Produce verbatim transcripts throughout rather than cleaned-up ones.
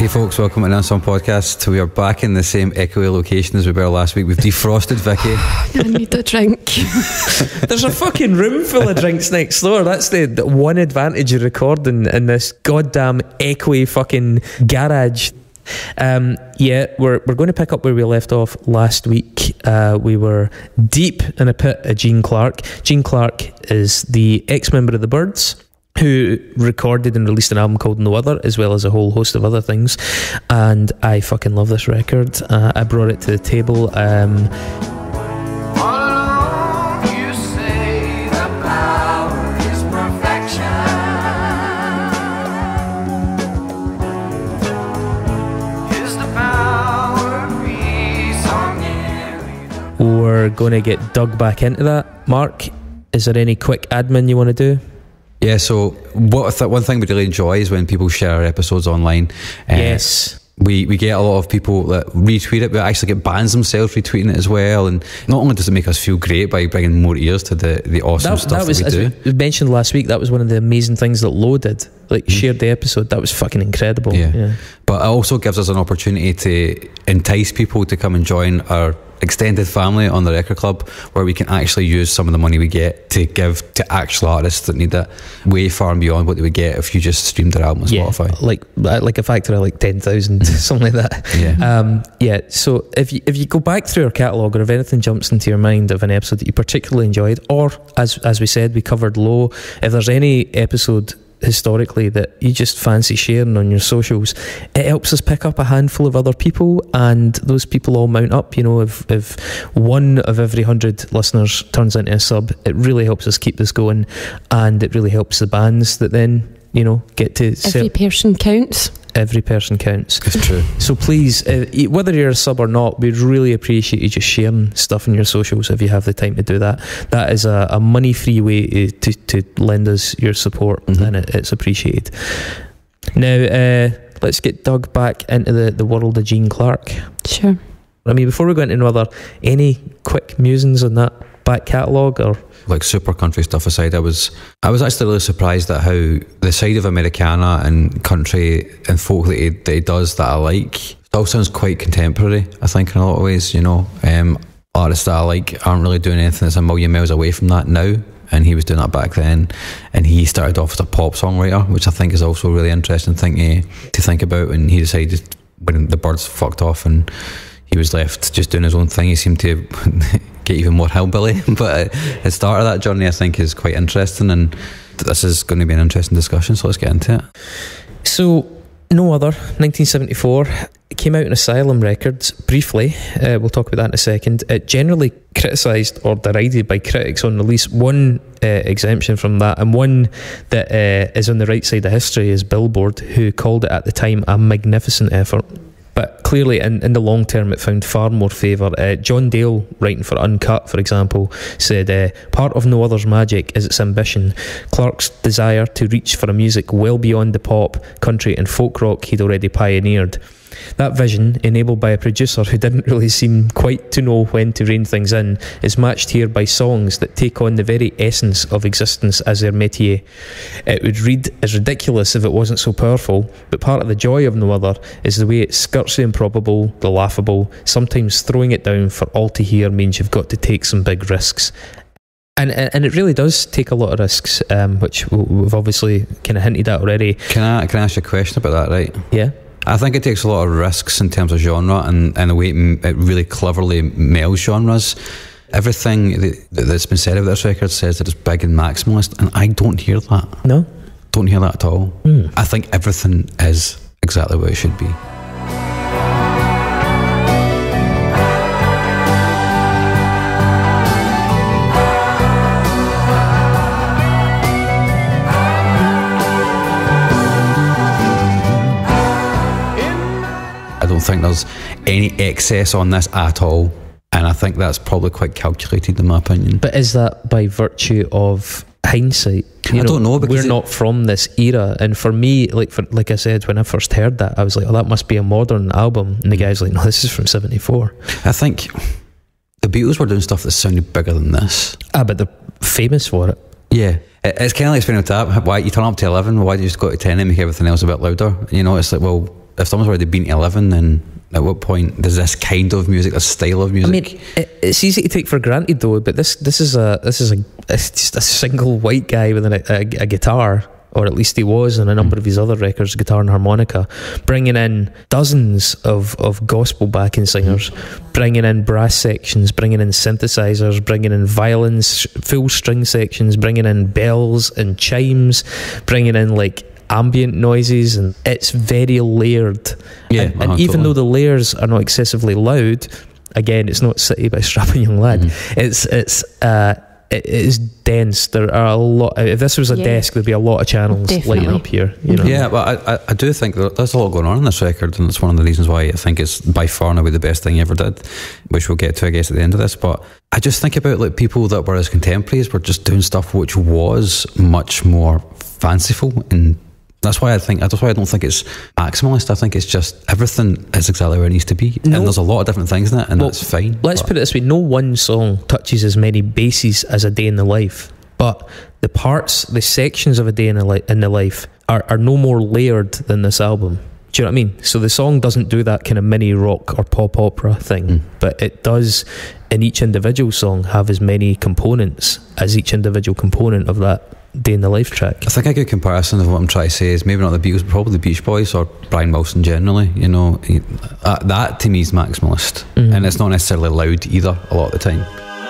Hey folks, welcome to the Unsung podcast. We are back in the same echoey location as we were last week. We've defrosted Vicky. I need a drink. There's a fucking room full of drinks next door. That's the, the one advantage of recording in this goddamn echoey fucking garage. Um, yeah, we're we're going to pick up where we left off last week. Uh, we were deep in a pit of Gene Clark. Gene Clark is the ex-member of the Byrds, who recorded and released an album called No Other, as well as a whole host of other things. And I fucking love this record. Uh, I brought it to the table. Um, We're going to get dug back into that. Mark, is there any quick admin you want to do? Yeah, so what th- one thing we really enjoy is when people share our episodes online. Uh, yes. We, we get a lot of people that retweet it, but actually get bands themselves retweeting it as well. And not only does it make us feel great by bringing more ears to the, the awesome that, stuff that, was, that we as do. we mentioned last week, that was one of the amazing things that Lo did. Like, mm. shared the episode. That was fucking incredible. Yeah. yeah. But it also gives us an opportunity to entice people to come and join our extended family on the Record Club, where we can actually use some of the money we get to give to actual artists that need it, way far and beyond what they would get if you just streamed their album on yeah, Spotify. Like like a factor of like ten thousand, something like that. Yeah. Um, yeah. So if you if you go back through our catalogue, or if anything jumps into your mind of an episode that you particularly enjoyed, or as as we said, we covered Low. If there's any episode historically that you just fancy sharing on your socials, it helps us pick up a handful of other people, and those people all mount up. You know, if if one of every hundred listeners turns into a sub, it really helps us keep this going, and it really helps the bands that then, you know, get to every person counts. Every person counts. It's true. So please, uh, whether you're a sub or not, we'd really appreciate you just sharing stuff in your socials if you have the time to do that. That is a, a money-free way to, to, to lend us your support, mm-hmm. and it, it's appreciated. Now, uh, let's get dug back into the, the world of Gene Clark. Sure. I mean, before we go into another, any quick musings on that back catalogue, or like super country stuff aside, I was I was actually really surprised at how the side of Americana and country and folk that he, that he does that I like, it all sounds quite contemporary, I think, in a lot of ways. You know, um, artists that I like aren't really doing anything that's a million miles away from that now, and he was doing that back then. And he started off as a pop songwriter, which I think is also a really interesting thing to, to think about. And he decided, when the Byrds fucked off and he was left just doing his own thing, he seemed to get even more hillbilly. But the start of that journey, I think, is quite interesting, and this is going to be an interesting discussion, so let's get into it. So, No Other, nineteen seventy-four, it came out in Asylum Records, briefly. Uh, we'll talk about that in a second. It generally criticised or derided by critics on release. One uh, exemption from that, and one that uh, is on the right side of history, is Billboard, who called it at the time a magnificent effort. But clearly, in, in the long term, it found far more favour. Uh, John Dale, writing for Uncut, for example, said, uh, part of No Other's magic is its ambition. Clark's desire to reach for a music well beyond the pop, country and folk rock he'd already pioneered. That vision, enabled by a producer who didn't really seem quite to know when to rein things in, is matched here by songs that take on the very essence of existence as their métier. It would read as ridiculous if it wasn't so powerful, but part of the joy of No Other is the way it skirts the improbable, the laughable. Sometimes throwing it down for all to hear means you've got to take some big risks. And and it really does take a lot of risks, um, which we've obviously kind of hinted at already. Can I, can I ask you a question about that, right? Yeah. I think it takes a lot of risks in terms of genre, and, and the way it, it really cleverly melds genres. Everything that, that's been said about this record says that it's big and maximalist, and I don't hear that. No? Don't hear that at all. Mm. I think everything is exactly what it should be. I don't think there's any excess on this at all, and I think that's probably quite calculated in my opinion. But is that by virtue of hindsight? You I know, don't know, because we're not from this era, and for me, like for like I said, when I first heard that, I was like, oh, that must be a modern album, and the guy's like, no, this is from seventy-four. I think the Beatles were doing stuff that sounded bigger than this. Ah, but they're famous for it. Yeah, it's kind of like Spinal Tap. Why you turn up to eleven? Why do you just go to ten and make everything else a bit louder? You know, it's like, well, if someone's already been to eleven, then at what point does this kind of music, this style of music? I mean, it, it's easy to take for granted though, but this this is a this is a it's just a single white guy with a, a, a guitar, or at least he was on a number of his other records, guitar and harmonica, bringing in dozens of, of gospel backing singers, bringing in brass sections, bringing in synthesizers, bringing in violins, full string sections, bringing in bells and chimes, bringing in like ambient noises, and it's very layered. Yeah, and, and uh-huh, even totally. though the layers are not excessively loud, again, it's not City by Strapping Young Lad. Mm-hmm. It's it's uh, it is dense. There are a lot. If this was a Yeah. desk, there'd be a lot of channels Definitely. lighting up here. You know. Yeah, but I, I, I do think that there's a lot going on in this record, and it's one of the reasons why I think it's by far and away the best thing he ever did, which we'll get to, I guess, at the end of this. But I just think about like people that were his contemporaries were just doing stuff which was much more fanciful, and that's why I think that's why I don't think it's maximalist. I think it's just everything is exactly where it needs to be, No. and there's a lot of different things in it, and Well, that's fine. Let's but- put it this way: no one song touches as many bases as A Day in the Life, but the parts, the sections of A Day in the, li- in the Life are, are no more layered than this album. Do you know what I mean? So the song doesn't do that kind of mini rock or pop opera thing, Mm. but it does, in each individual song, have as many components as each individual component of that Day in the Life track. I think a good comparison of what I'm trying to say is maybe not the Beatles, but probably the Beach Boys or Brian Wilson generally. You know, he- uh, that to me is maximalist, Mhm. and it's not necessarily loud either a lot of the time.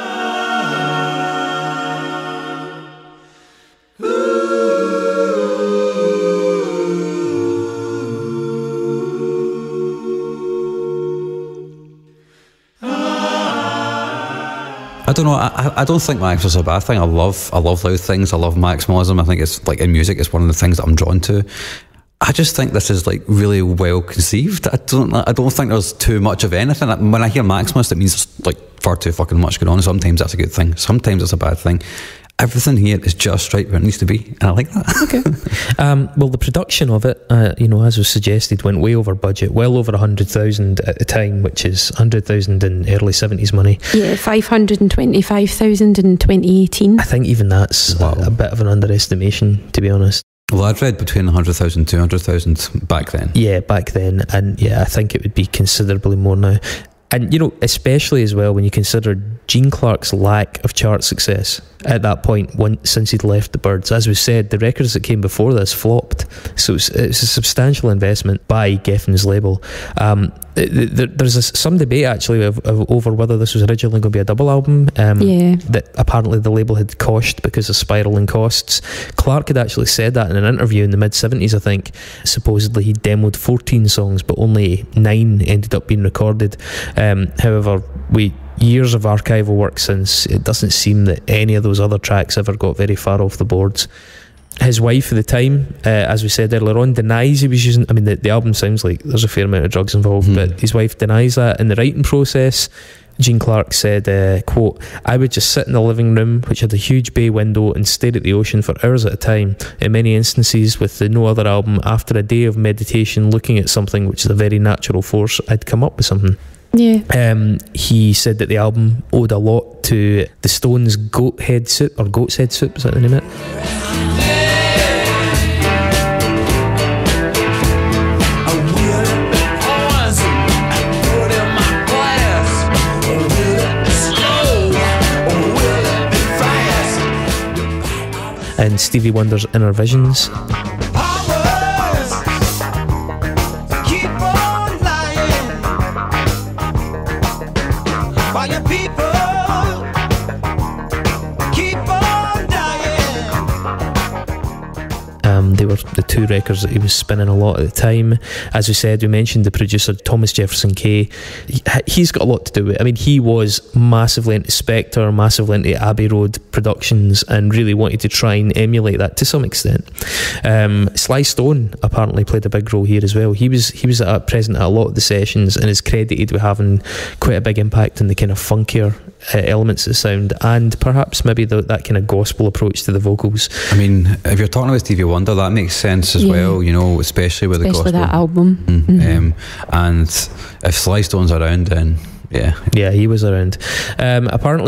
I don't know. I, I don't think maximalist is a bad thing. I love, I love loud things. I love maximalism. I think it's like in music, it's one of the things that I'm drawn to. I just think this is like really well conceived. I don't, I don't think there's too much of anything. When I hear maximalist, it means there's like far too fucking much going on. Sometimes that's a good thing. Sometimes it's a bad thing. Everything here is just right where it needs to be, and I like that. Okay. um, well, the production of it, uh, you know, as was suggested, went way over budget, well over a hundred thousand at the time, which is hundred thousand in early seventies money. Yeah, five hundred and twenty-five thousand in twenty eighteen. I think even that's Wow. a, a bit of an underestimation, to be honest. Well, I'd read between one hundred thousand and two hundred thousand back then. Yeah, back then, and yeah, I think it would be considerably more now. And you know, especially as well when you consider Gene Clark's lack of chart success at that point, when, since he'd left the Byrds. As we said, the records that came before this flopped, so it's, it's a substantial investment by Geffen's label. Um, th- th- there's a, some debate actually of, of, over whether this was originally going to be a double album. Um, Yeah. That apparently the label had coshed because of spiralling costs. Clark had actually said that in an interview in the mid seventies, I think. Supposedly he demoed fourteen songs, but only nine ended up being recorded. Um, however, we years of archival work since, it doesn't seem that any of those other tracks ever got very far off the boards. His wife at the time, uh, as we said earlier on, denies he was using, I mean the, the album sounds like there's a fair amount of drugs involved, Hmm. but his wife denies that. In the writing process, Gene Clark said, uh, quote, "I would just sit in the living room, which had a huge bay window, and stare at the ocean for hours at a time. In many instances, with the No Other album, after a day of meditation looking at something which is a very natural force, I'd come up with something." Yeah. Um, he said that the album owed a lot to the Stones' Goat Head Soup, or Goat's Head Soup, is that the name of it? And Stevie Wonder's Inner Visions. Um, they were the two records that he was spinning a lot at the time. As we said, we mentioned the producer Thomas Jefferson Kay. He, he's got a lot to do with it. I mean, he was massively into Spectre, massively into Abbey Road Productions, and really wanted to try and emulate that to some extent. Um, Sly Stone apparently played a big role here as well. He was he was at, present at a lot of the sessions and is credited with having quite a big impact on the kind of funkier uh, elements of the sound, and perhaps maybe the, that kind of gospel approach to the vocals. I mean, if you're talking about Stevie Wonder, that makes sense as Yeah. well, you know, especially with Especially the gospel. that album. Mm, Mhm. um, and if Sly Stone's around, then yeah. Yeah, he was around. Um, apparently,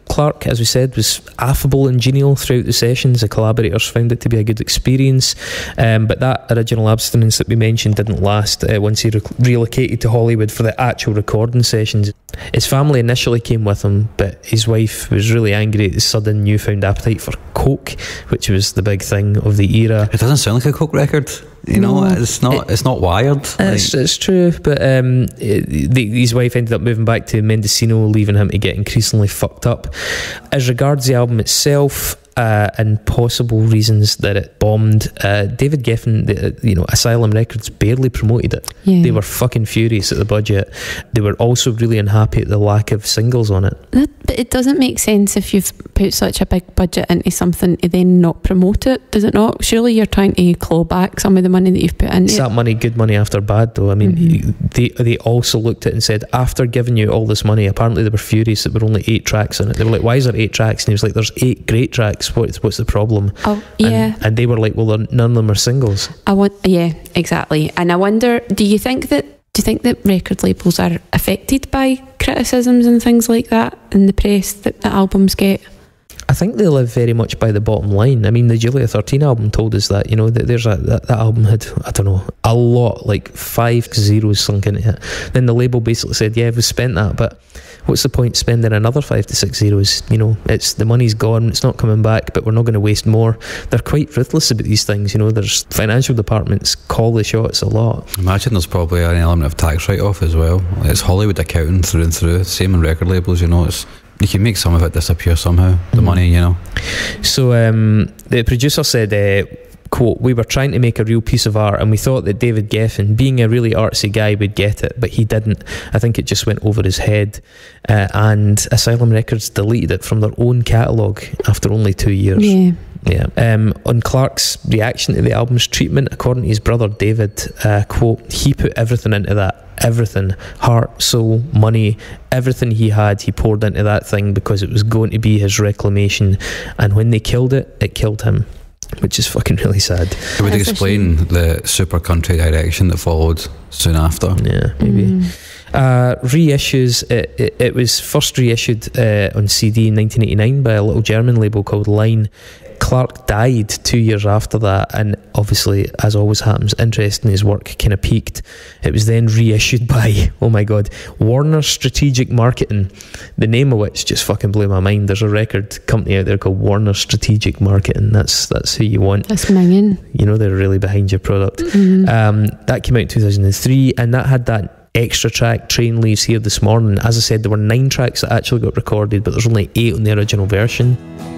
Clark, as we said, was affable and genial throughout the sessions. The collaborators found it to be a good experience, um, but that original abstinence that we mentioned didn't last uh, once he re- relocated to Hollywood for the actual recording sessions. His family initially came with him, but his wife was really angry at his sudden newfound appetite for coke, which was the big thing of the era. It doesn't sound like a coke record. You know, No, it's not. it- it's not wired. It's, Like, it's true, but um, it, the, his wife ended up moving back to Mendocino, leaving him to get increasingly fucked up. As regards the album itself, uh, and possible reasons that it bombed, uh, David Geffen, the, you know, Asylum Records barely promoted it. Yeah. They were fucking furious at the budget. They were also really unhappy at the lack of singles on it. That, but it doesn't make sense if you've put such a big budget into something to then not promote it, does it not? Surely you're trying to claw back some of the money that you've put into It's it. that money, good money after bad, though. I mean, Mm-hmm. they they also looked at it and said, after giving you all this money, apparently they were furious that there were only eight tracks on it. They were like, why is there eight tracks? And he was like, there's eight great tracks. What's, what's the problem? Oh, yeah. And, and they were like, well, they're- none of them are singles. I want, yeah, exactly. And I wonder, do you think that do you think that record labels are affected by criticisms and things like that in the press that the albums get? I think they live very much by the bottom line. I mean, the Julia thirteen album told us that, you know, that there's a that, that album had, I don't know, a lot, like five zeros sunk into it. Then the label basically said, yeah, we've spent that, but what's the point spending another five to six zeros? You know, it's the money's gone, it's not coming back, but we're not going to waste more. They're quite ruthless about these things, you know. There's financial departments call the shots a lot. imagine there's probably an element of tax write-off as well. It's Hollywood accounting through and through. Same in record labels, you know. It's you can make some of it disappear somehow. The Mhm. money, you know. So um, the producer said, uh, quote, we were trying to make a real piece of art and we thought that David Geffen, being a really artsy guy, would get it, but he didn't. I think it just went over his head, uh, and Asylum Records deleted it from their own catalogue after only two years. Yeah. Yeah. Um, on Clark's reaction to the album's treatment, according to his brother David, uh, quote, he put everything into that. Everything. Heart, soul, money, everything he had, he poured into that thing because it was going to be his reclamation. And when they killed it, it killed him. Which is fucking really sad. It would That's a explain the super country direction that followed soon after. Yeah, maybe. Mm. Uh, reissues, it, it, it was first reissued uh, on C D in nineteen eighty-nine by a little German label called Line. Clark died two years after that, and obviously, as always happens, interest in his work kind of peaked. It was then reissued by, oh my god, Warner Strategic Marketing, the name of which just fucking blew my mind. There's a record company out there called Warner Strategic Marketing. That's that's who you want. That's minging. You know, they're really behind your product. Mm. Um, that came out in two thousand three, and that had that extra track, Train Leaves Here This Morning. As I said, there were nine tracks that actually got recorded, but there's only eight on the original version.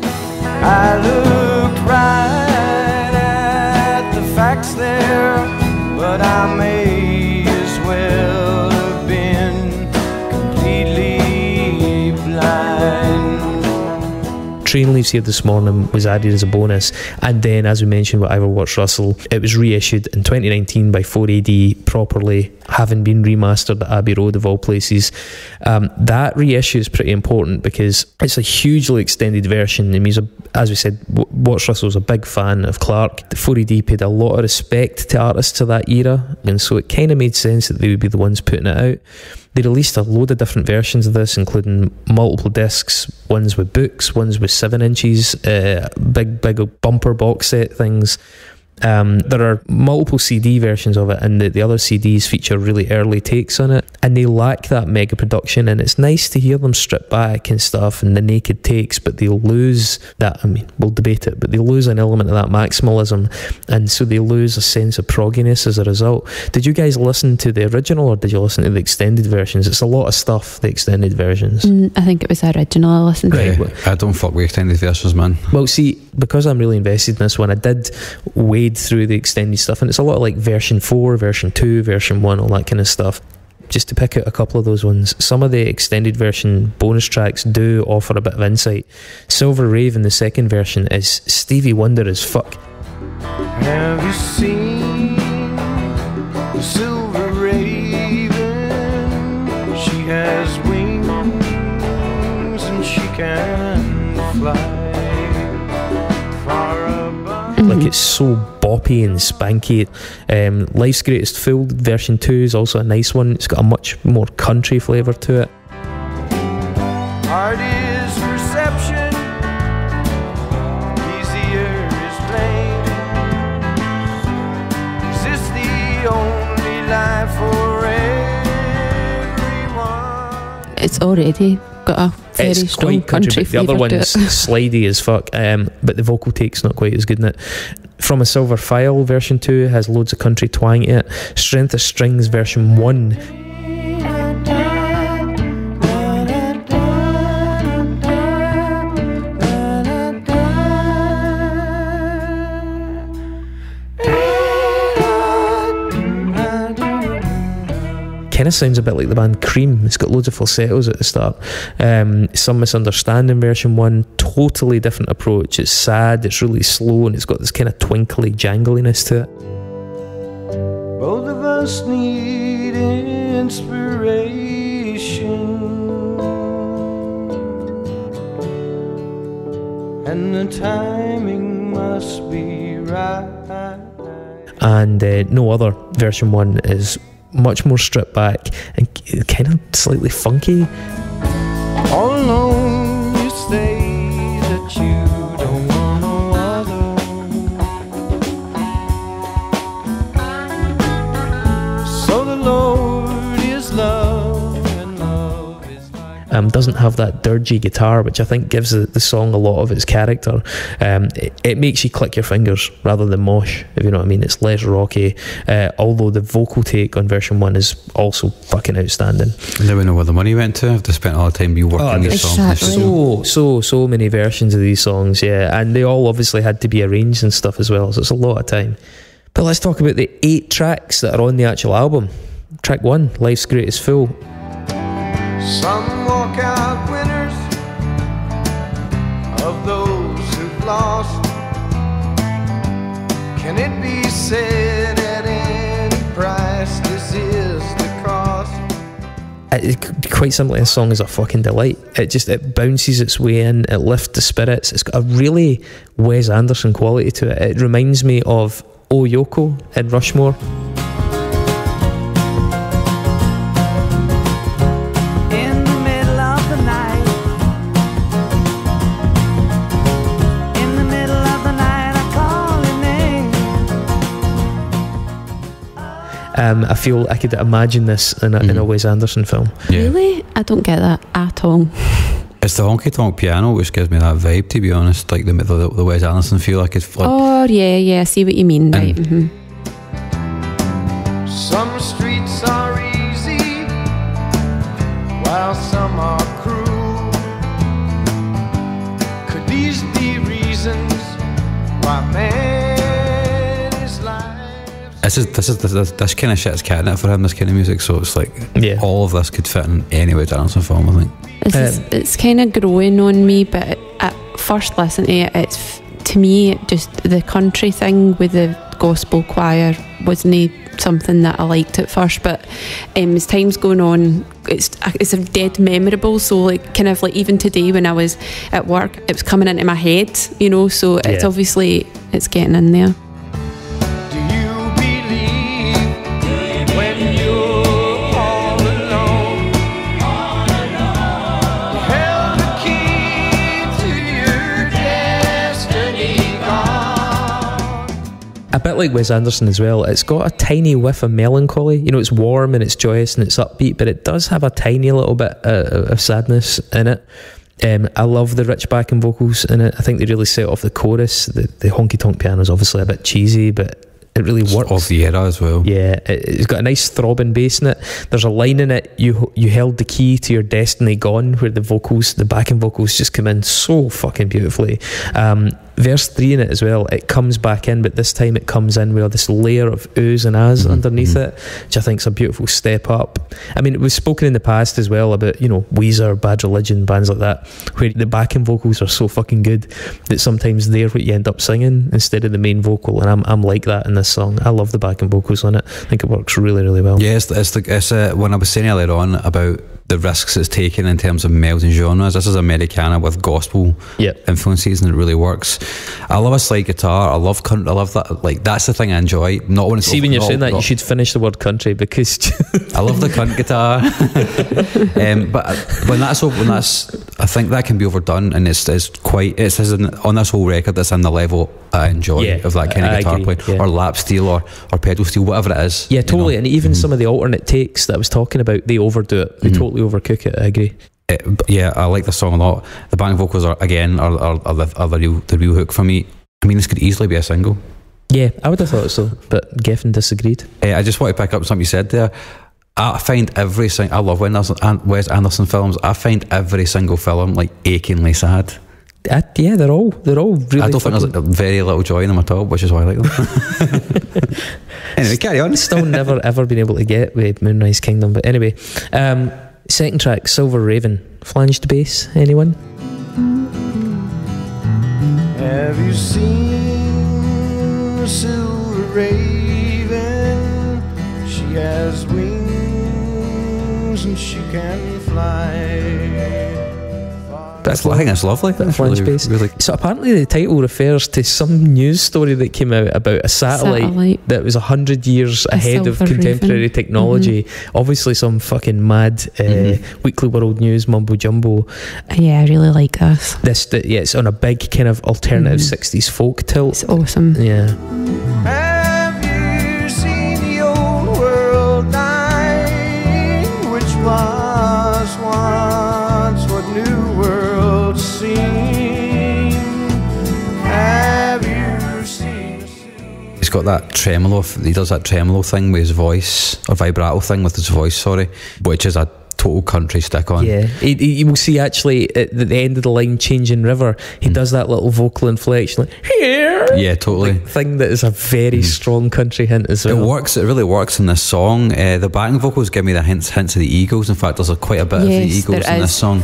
I looked right at the facts there, but I may as well have been completely blind. Train Leaves Here This Morning was added as a bonus, and then, as we mentioned with Ivor Watts Russell, it was reissued in twenty nineteen by four A D properly, having been remastered at Abbey Road of all places. Um, that reissue is pretty important because it's a hugely extended version. I mean, he's a, as we said, Watts Russell was a big fan of Clark. The four A D paid a lot of respect to artists of that era, and so it kind of made sense that they would be the ones putting it out. They released a load of different versions of this, including multiple discs, ones with books, ones with seven inches, uh, big, big bumper box set things. Um, there are multiple C D versions of it, and the, the other C Ds feature really early takes on it, and they lack that mega production, and it's nice to hear them strip back and stuff and the naked takes, but they'll lose that. I mean, we'll debate it, but they lose an element of that maximalism, and so they lose a sense of progginess as a result. Did you guys listen to the original, or did you listen to the extended versions? It's a lot of stuff, the extended versions. Mm, I think it was the original I listened to. Right. Yeah, I don't fuck with extended versions, man. Well, see, because I'm really invested in this one, I did wade through the extended stuff, and it's a lot of like version four, version two, version one, all that kind of stuff. Just to pick out a couple of those ones, some of the extended version bonus tracks do offer a bit of insight. Silver Rave in the second version is Stevie Wonder as fuck. Have you seen the silver raven? She has wings and she can fly far above. Like, it's so boppy and spanky. Um, Life's Greatest Fool version two is also a nice one. It's got a much more country flavour to it. Heart is for sale. the only life for everyone. It's already got a very It's strong quite country, country but the other flavour to one's it. slidey as fuck, um, but the vocal take's not quite as good in it. From a Silver File, version two has loads of country twang in it. Strength of Strings version one. Kind of sounds a bit like the band Cream. It's got loads of falsettos at the start. Um, Some Misunderstanding version one, totally different approach. It's sad, it's really slow, and it's got this kind of twinkly jangliness to it. Both of us need inspiration, and the timing must be right. And uh, No Other version one is much more stripped back and kind of slightly funky. All alone you say that you don't want no other, so the Lord is love and love is like Um, doesn't have that dirgy guitar, which I think gives the, the song a lot of its character. Um, it, it makes you click your fingers rather than mosh, if you know what I mean. It's less rocky, uh, although the vocal take on version one is also fucking outstanding. Now we know where the money went to. They spent all the time reworking Oh, these songs. exactly. So, so, so many versions of these songs, yeah, and they all obviously had to be arranged and stuff as well, so it's a lot of time. But let's talk about the eight tracks that are on the actual album. Track one, Life's Greatest Fool. some walk out winners of those who've lost. Can it be said at any price this is the cost? It, quite simply, this song is a fucking delight. It just, it bounces its way in, it lifts the spirits. It's got a really Wes Anderson quality to it. It reminds me of Oh Yoko in Rushmore. In the middle of the night, in the middle of the night, I call your name. Um, I feel I could imagine this in a, mm. in a Wes Anderson film. Yeah. Really? I don't get that at all. It's the honky tonk piano which gives me that vibe, to be honest, like the the, the Wes Anderson feel. I could flip. Oh yeah, yeah, I see what you mean, right? Mm-hmm. Some streets are easy, while some are cruel. Could these be reasons why man is life? This is this is this, this kind of shit is catnip for him. This kind of music, so it's like Yeah. all of this could fit in any Wes Anderson film, I think. It's, Um, it's kind of growing on me, but at first listen to it, it's to me just the country thing with the gospel choir wasn't something that I liked at first. But um, as time's going on, it's it's a dead memorable. So like kind of like even today when I was at work, it was coming into my head, you know. So it's Yeah. obviously it's getting in there. Do you believe when you're all alone? You held the key to your destiny gone. A bit like Wes Anderson as well, it's got a tiny whiff of melancholy. You know, it's warm and it's joyous and it's upbeat, but it does have a tiny little bit uh, of sadness in it. Um, I love the rich backing vocals in it. I think they really set off the chorus. The, the honky tonk piano is obviously a bit cheesy, but it really works. Of the era as well. Yeah, it, it's got a nice throbbing bass in it. There's a line in it, you you held the key to your destiny gone, where the vocals, the backing vocals just come in so fucking beautifully. Um, verse three in it as well, it comes back in, but this time it comes in with this layer of oohs and ahs Mm-hmm, underneath mm-hmm. it, which I think is a beautiful step up. I mean, it was spoken in the past as well about, you know, Weezer, Bad Religion, bands like that, where the backing vocals are so fucking good that sometimes they're what you end up singing instead of the main vocal, and I'm I'm like that in this song. I love the backing vocals on it. I think it works really, really well. Yeah, it's, it's, the, it's uh, when I was saying earlier on about the risks it's taken in terms of melding genres. This is Americana with gospel Yep. influences, and it really works. I love a slide guitar. I love country. I love that. Like, that's the thing I enjoy. Not when it's See, when you're not- saying that, not- you should finish the word country, because I love the cunt guitar. um, but when that's over, when that's, I think that can be overdone, and it's, it's quite, it's in, on this whole record, that's in the level I enjoy Yeah, of that kind of I guitar agree, playing, yeah. or lap steel, or, or pedal steel, whatever it is. yeah, you totally. know. And even Mhm. some of the alternate takes that I was talking about, they overdo it. They Mhm. totally overcook it. I agree. It, but yeah, I like the song a lot. The backing vocals are again are, are, are, the, are the real the real hook for me. I mean, this could easily be a single. Yeah, I would have thought so, but Geffen disagreed. Uh, I just want to pick up something you said there. I find every sing- I love Wes Anderson, An- Wes Anderson films. I find every single film like achingly sad. Uh, yeah, they're all they're all really. I don't think fucking- there's very little joy in them at all, which is why I like them. Anyway, carry on. Still never ever been able to get with Moonrise Kingdom, but anyway, um, second track, Silver Raven, flanged bass. Anyone? Have you seen a silver raven? She has wings and she can fly. That's, I think that's lovely. That's Flange really, bass. really. So apparently the title refers to some news story that came out about a satellite, Satellite. that was a hundred years A ahead of silver contemporary raven. technology. Obviously some fucking mad uh, Mhm. Weekly World News mumbo jumbo. Yeah, I really like this. This, that yeah, it's on a big kind of alternative Mhm. sixties folk tilt. It's awesome. Yeah. Have you seen the old world dying, which was once what new world seemed? Have you seen? He's got that tremolo. He does that tremolo thing with his voice, or vibrato thing with his voice. Sorry, which is a total country stick on. Yeah, he, he, you will see actually at the end of the line, Changing River, he Mm. does that little vocal inflection, like here, Yeah, totally. like, thing that is a very Mm. strong country hint as It well. works. It really works in this song. Uh, the backing vocals give me the hints, hints of the Eagles. In fact, there's a, quite a bit of the Yes, Eagles there in this is. song.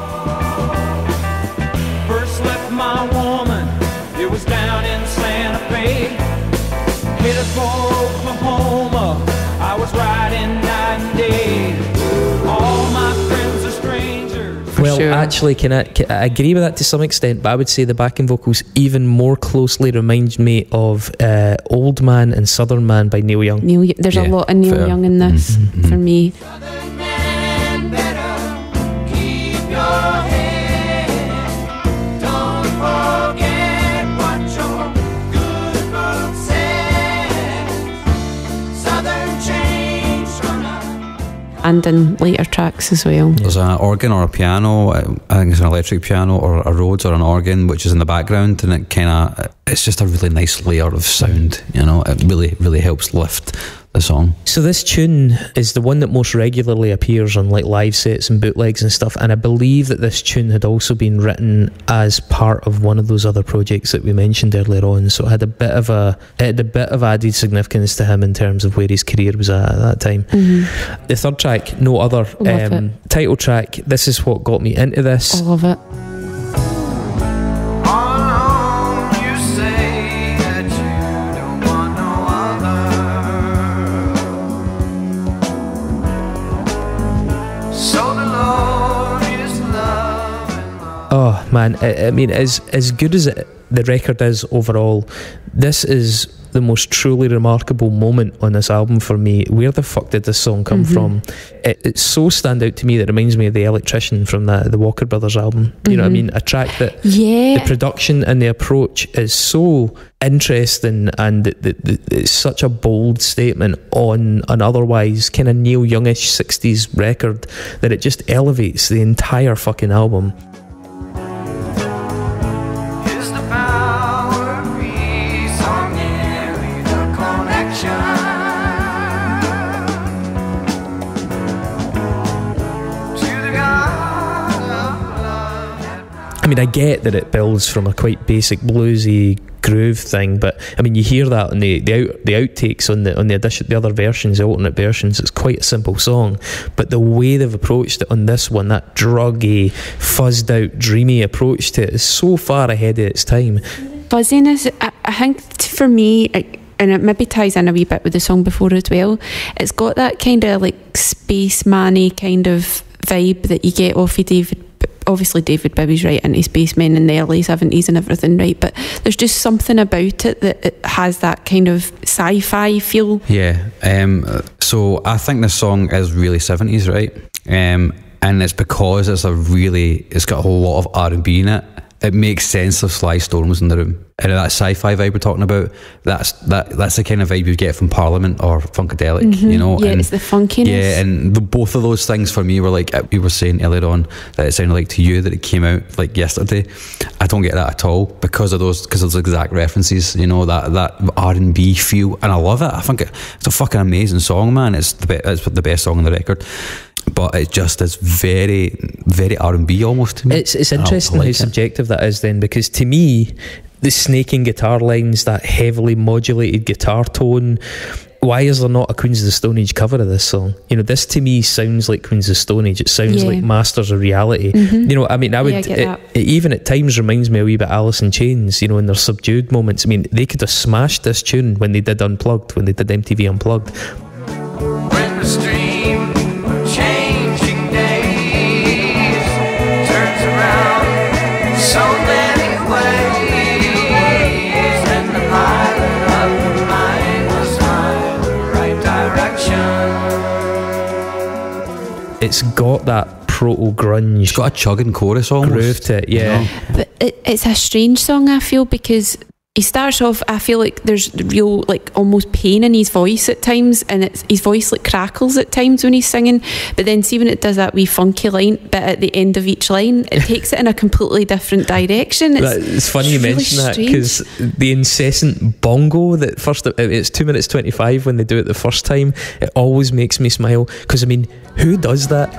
First left my woman, it was down in Santa Fe. Headed for Oklahoma, I was riding night and day. All my friends are strangers. Well, sure. actually, can I, can I agree with that to some extent, but I would say the backing vocals even more closely remind me of uh, Old Man and Southern Man by Neil Young. Neil, there's Yeah, a lot of Neil fair. Young in this Mhm, for me. Southern man, better keep your head. Don't forget what your good book says. Southern change gonna. And in later tracks as well. There's an organ or a piano. uh, I think it's an electric piano or a Rhodes or an organ, which is in the background, and it kind of it's just a really nice layer of sound. You know, it really really helps lift the song. So this tune is the one that most regularly appears on like live sets and bootlegs and stuff, and I believe that this tune had also been written as part of one of those other projects that we mentioned earlier on, so it had a bit of a it had a bit of added significance to him in terms of where his career was at at that time. Mhm. The third track, No Other, Love um, title track, this is what got me into this. I love it. All alone you say that you don't want no other. So the Lord is love and love. Oh man, I, I mean, as as good as it, the record is overall, this is the most truly remarkable moment on this album for me. Where the fuck did this song come Mhm. from? It, it's so stand out to me that it reminds me of The Electrician from the, the Walker Brothers album. You know what I Mhm. mean? A track that Yeah. the production and the approach is so interesting, and the, the, the, it's such a bold statement on an otherwise kind of Neil Youngish sixties record that it just elevates the entire fucking album. Is the power of peace or merely the connection to the God of love? I mean, I get that it builds from a quite basic bluesy groove thing, but I mean, you hear that on the the, out, the outtakes on the on the addition, the other versions, the alternate versions. It's quite a simple song, but the way they've approached it on this one, that druggy, fuzzed out, dreamy approach to it, is so far ahead of its time. Fuzziness, I, I think t- for me, it, and it maybe ties in a wee bit with the song before as well, it's got that kind of like space man-y kind of vibe that you get off of David. Obviously David Bowie's right into spacemen in the early seventies and everything, right, but there's just something about it that it has that kind of sci-fi feel. Yeah, um, so I think this song is really seventies, right, um, and it's because it's a really, it's got a lot of R and B in it. It makes sense if Sly Stone was in the room. And that sci-fi vibe we're talking about, that's that that's the kind of vibe you get from Parliament or Funkadelic, Mm-hmm. you know. Yeah, and it's the funkiness. Yeah, and the, both of those things for me were like, we were saying earlier on, that it sounded like to you that it came out like yesterday. I don't get that at all because of those, because of those exact references, you know, that that R and B feel, and I love it. I think it, it's a fucking amazing song, man. It's the be- it's the best song on the record. But it just is very, very R and B almost to me. It's it's I interesting like how it. subjective that is then, because to me, the snaking guitar lines, that heavily modulated guitar tone, why is there not a Queens of the Stone Age cover of this song? You know, this to me sounds like Queens of the Stone Age. It sounds Yeah. like Masters of Reality. Mm-hmm. You know, I mean, I would, Yeah, I get it, that. it even at times reminds me a wee bit of Alice in Chains, you know, in their subdued moments. I mean, they could have smashed this tune when they did Unplugged, when they did M T V Unplugged. When the stream of changing days turns around so many ways, and the pilot of the mind was on the right direction. It's got that proto-grunge It's got a chugging chorus almost. groove to it, yeah. You know? But it, it's a strange song, I feel, because he starts off, I feel like there's real, like, almost pain in his voice at times, and it's, his voice like crackles at times when he's singing, but then see when it does that wee funky line bit at the end of each line, it takes it in a completely different direction. It's, That- It's funny you really mention that, strange. because the incessant bongo that first, it's two minutes twenty-five when they do it the first time, it always makes me smile, because I mean, who does that?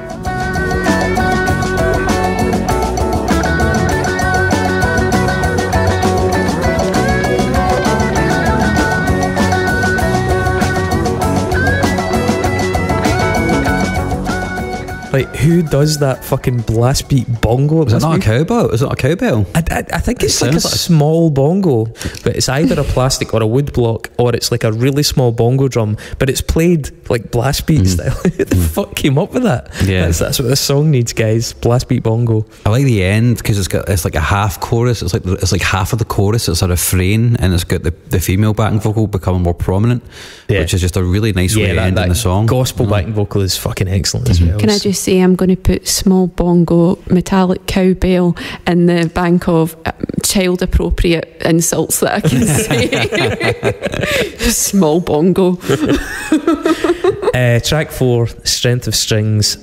Like, who does that fucking blast beat bongo? Is it not a cowbell? Is it not a cowbell? I, I, I think it's It like a sounds like- small bongo, but it's either a plastic or a wood block, or it's like a really small bongo drum, but it's played like blast beat style. Who the fuck came up with that? Yeah. That's, that's what this song needs, guys. Blast beat bongo. I like the end because it's got it's like a half chorus. It's like it's like half of the chorus. It's a refrain, and it's got the, the female backing vocal becoming more prominent, Yeah. which is just a really nice way to that, end that in the song. gospel you know? backing vocal is fucking excellent as well. Can I just say, I'm going to put small bongo, metallic cowbell in the bank of uh, child appropriate insults that I can say. Small bongo. Uh, track four, Strength of Strings.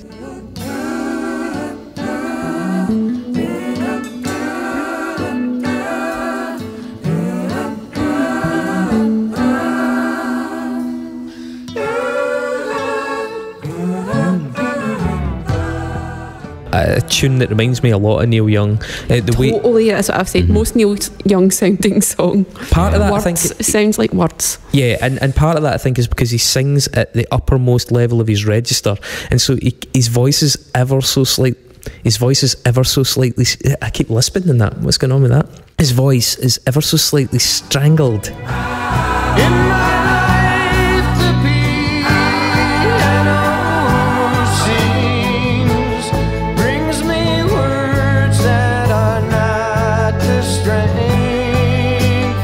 A tune that reminds me a lot of Neil Young. Uh, the way Totally, that's what I've said. Most Neil Young sounding song. part of that, words, I think, it sounds like words. yeah, and, and part of that I think is because he sings at the uppermost level of his register, and so he, his voice is ever so slight. His voice is ever so slightly. I keep lisping in that. What's going on with that? His voice is ever so slightly strangled. In my life to be an ocean brings me words that are not the strength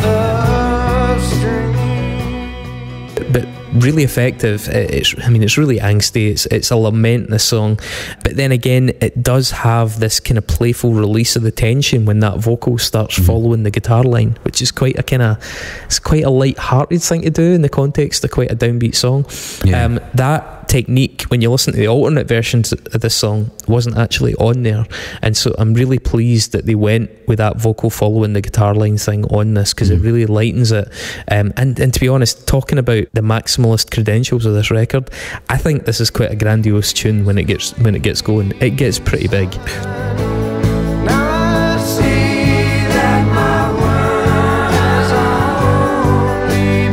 of strength. But really effective. It's, I mean, it's really angsty. It's it's a lament, this song, but then again, it does have this kind of playful release of the tension when that vocal starts Mm-hmm. following the guitar line, which is quite a kind of, it's quite a light-hearted thing to do in the context of quite a downbeat song. Yeah. Um, that technique, when you listen to the alternate versions of this song, wasn't actually on there, and so I'm really pleased that they went with that vocal following the guitar line thing on this, because it really lightens it. Um, and, and to be honest, talking about the Maximalist credentials of this record, I think this is quite a grandiose tune when it gets when it gets going. It gets pretty big. Now I see that my world has only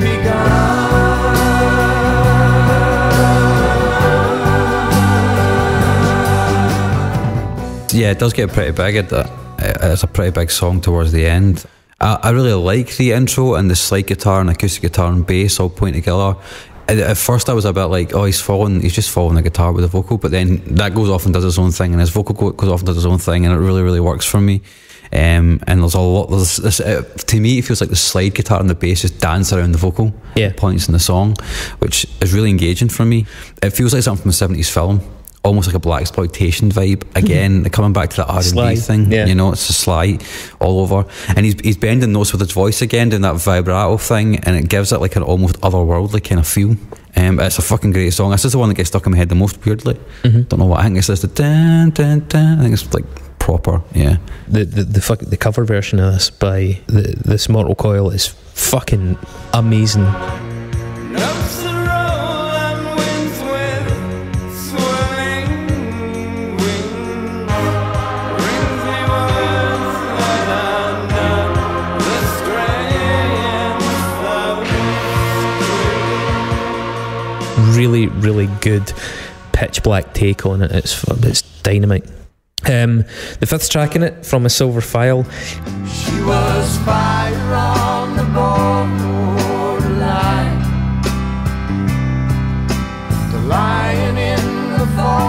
begun. Yeah, it does get pretty big. It, uh, it's a pretty big song towards the end. I, I really like the intro and the slide guitar and acoustic guitar and bass all point together. at, at first I was a bit like, oh, he's following, he's just following the guitar with the vocal, but then that goes off and does its own thing, and his vocal go, goes off and does its own thing, and it really, really works for me. Um, and there's a lot, there's this, uh, to me, it feels like the slide guitar and the bass just dance around the vocal Yeah. points in the song, which is really engaging for me. It feels like something from a seventies film, almost like a black exploitation vibe. Again, coming back to the R and B Sly, thing, yeah. you know, it's a Sly all over. And he's he's bending notes with his voice again, doing that vibrato thing, and it gives it like an almost otherworldly kind of feel. Um, it's a fucking great song. This is the one that gets stuck in my head the most, weirdly. Mm-hmm. Don't know what, I think it's just the dun, dun, dun. I think it's like proper, yeah. The the the, fuck, the cover version of this by the, this Mortal Coil is fucking amazing. Ups the road and winds with swirling wind brings me words that are not the strength of Really, really good pitch black take on it. It's it's dynamite. Um, the fifth track in it, From a Silver File. She was fire on the borderline, the lion in the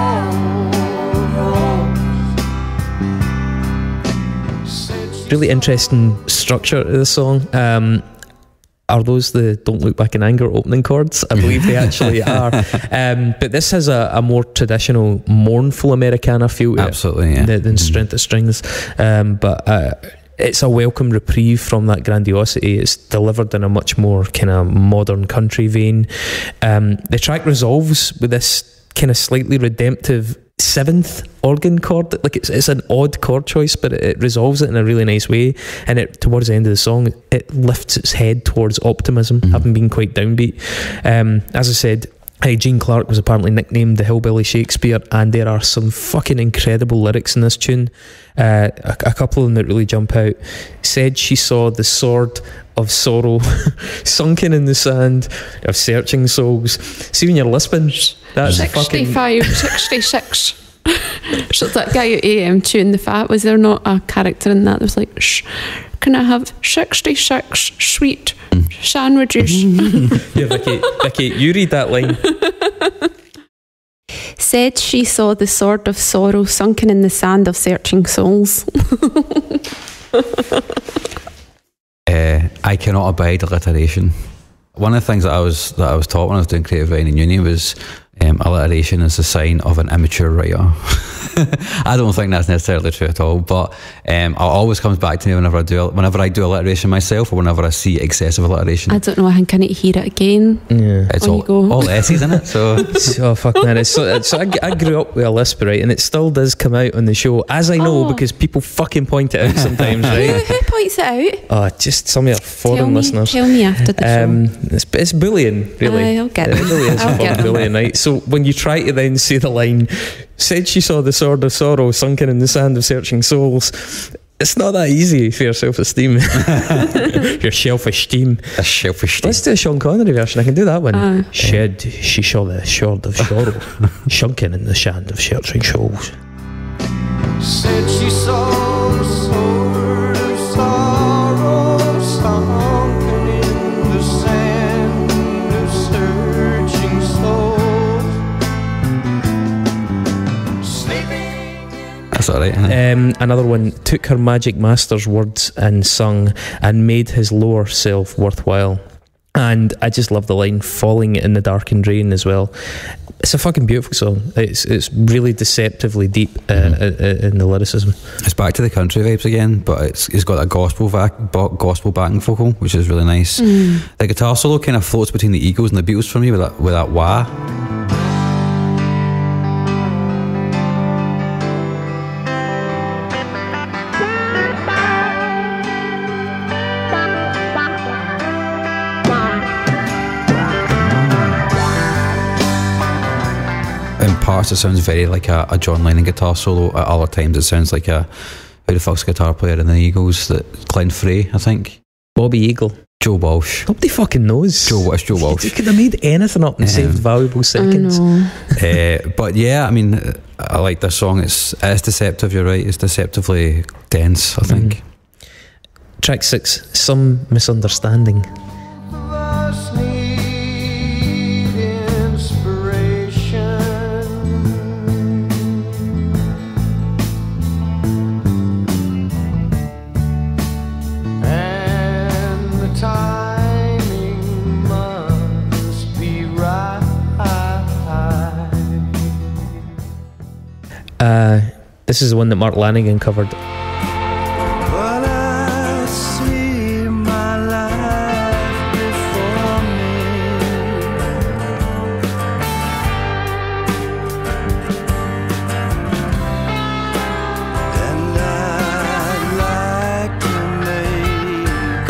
fall. Really interesting structure of the song. Um, are those the Don't Look Back in Anger opening chords? I believe they actually are. Um, but this has a, a more traditional, mournful Americana feel to Absolutely, it yeah. than, than Strength of Strings. Um, but uh, it's a welcome reprieve from that grandiosity. It's delivered in a much more kind of modern country vein. Um, the track resolves with this kind of slightly redemptive seventh organ chord. Like it's it's an odd chord choice, but it, it resolves it in a really nice way, and it towards the end of the song it lifts its head towards optimism, mm-hmm. having been quite downbeat. Um, as I said, Hey, Gene Clark was apparently nicknamed the Hillbilly Shakespeare, and there are some fucking incredible lyrics in this tune. Uh, a, a couple of them that really jump out. Said she saw the sword of sorrow sunken in the sand of searching souls. See when you're lisping, that's fucking... sixty-five, sixty-six. So that guy at A M chewing the fat, was there not a character in that that was like, shh, can I have sixty-six sweet sandwiches? Yeah, Vicky, Vicky, you read that line. Said she saw the sword of sorrow sunken in the sand of searching souls. Uh, I cannot abide alliteration. One of the things that I was that I was taught when I was doing creative writing in uni was um, alliteration is a sign of an immature writer. I don't think that's necessarily true at all, but um, it always comes back to me whenever I do whenever I do alliteration myself, or whenever I see excessive alliteration. I don't know, I think I need to hear it again. Yeah. It's when all, you go. all S's in it, so Oh fuck man, it's so, so I, I grew up with a lisp, right, and it still does come out on the show, as I know, Oh. because people fucking point it out sometimes, Who, right? who points it out? Oh, just some of your foreign Tell me, listeners. tell me after the show. Um, it's, it's bullying, really. Aye, I'll get It them. really is I'll fucking get them. bullying, right? So when you try to then say the line, said she saw the sword of sorrow sunken in the sand of searching souls, it's not that easy for your self-esteem. Your self-esteem. a selfish thing. Let's do a Sean Connery version. I can do that one. Aye. Shed, she saw the sword of sorrow sunken in the sand of searching souls. Said she saw the sword of sorrow sunken in the sand of searching souls. Sleeping in That's all right. Huh? Um, another one took her magic master's words and sung and made his lower self worthwhile. And I just love the line falling in the darkened rain as well. It's a fucking beautiful song. It's it's really deceptively deep uh, Mm-hmm. uh, in the lyricism. It's back to the country vibes again, but it's it's got a gospel vac, bo- gospel backing vocal, which is really nice. Mm. The guitar solo kind of floats between the Eagles and the Beatles for me with that with that wah. In parts it sounds very like a, a John Lennon guitar solo. At other times it sounds like a who the fuck's guitar player in the Eagles, that Glenn Frey, I think. Bobby Eagle. Joe Walsh. Nobody fucking knows. Joe, it's Joe He Walsh. could have made anything up and Yeah. saved valuable I seconds. know. uh, but yeah, I mean, I like this song. It's it's deceptive. You're right. It's deceptively dense, I think. Track six, Some Misunderstanding. us need This is the one that Mark Lanigan covered. But I see my life before me, and I'd like to make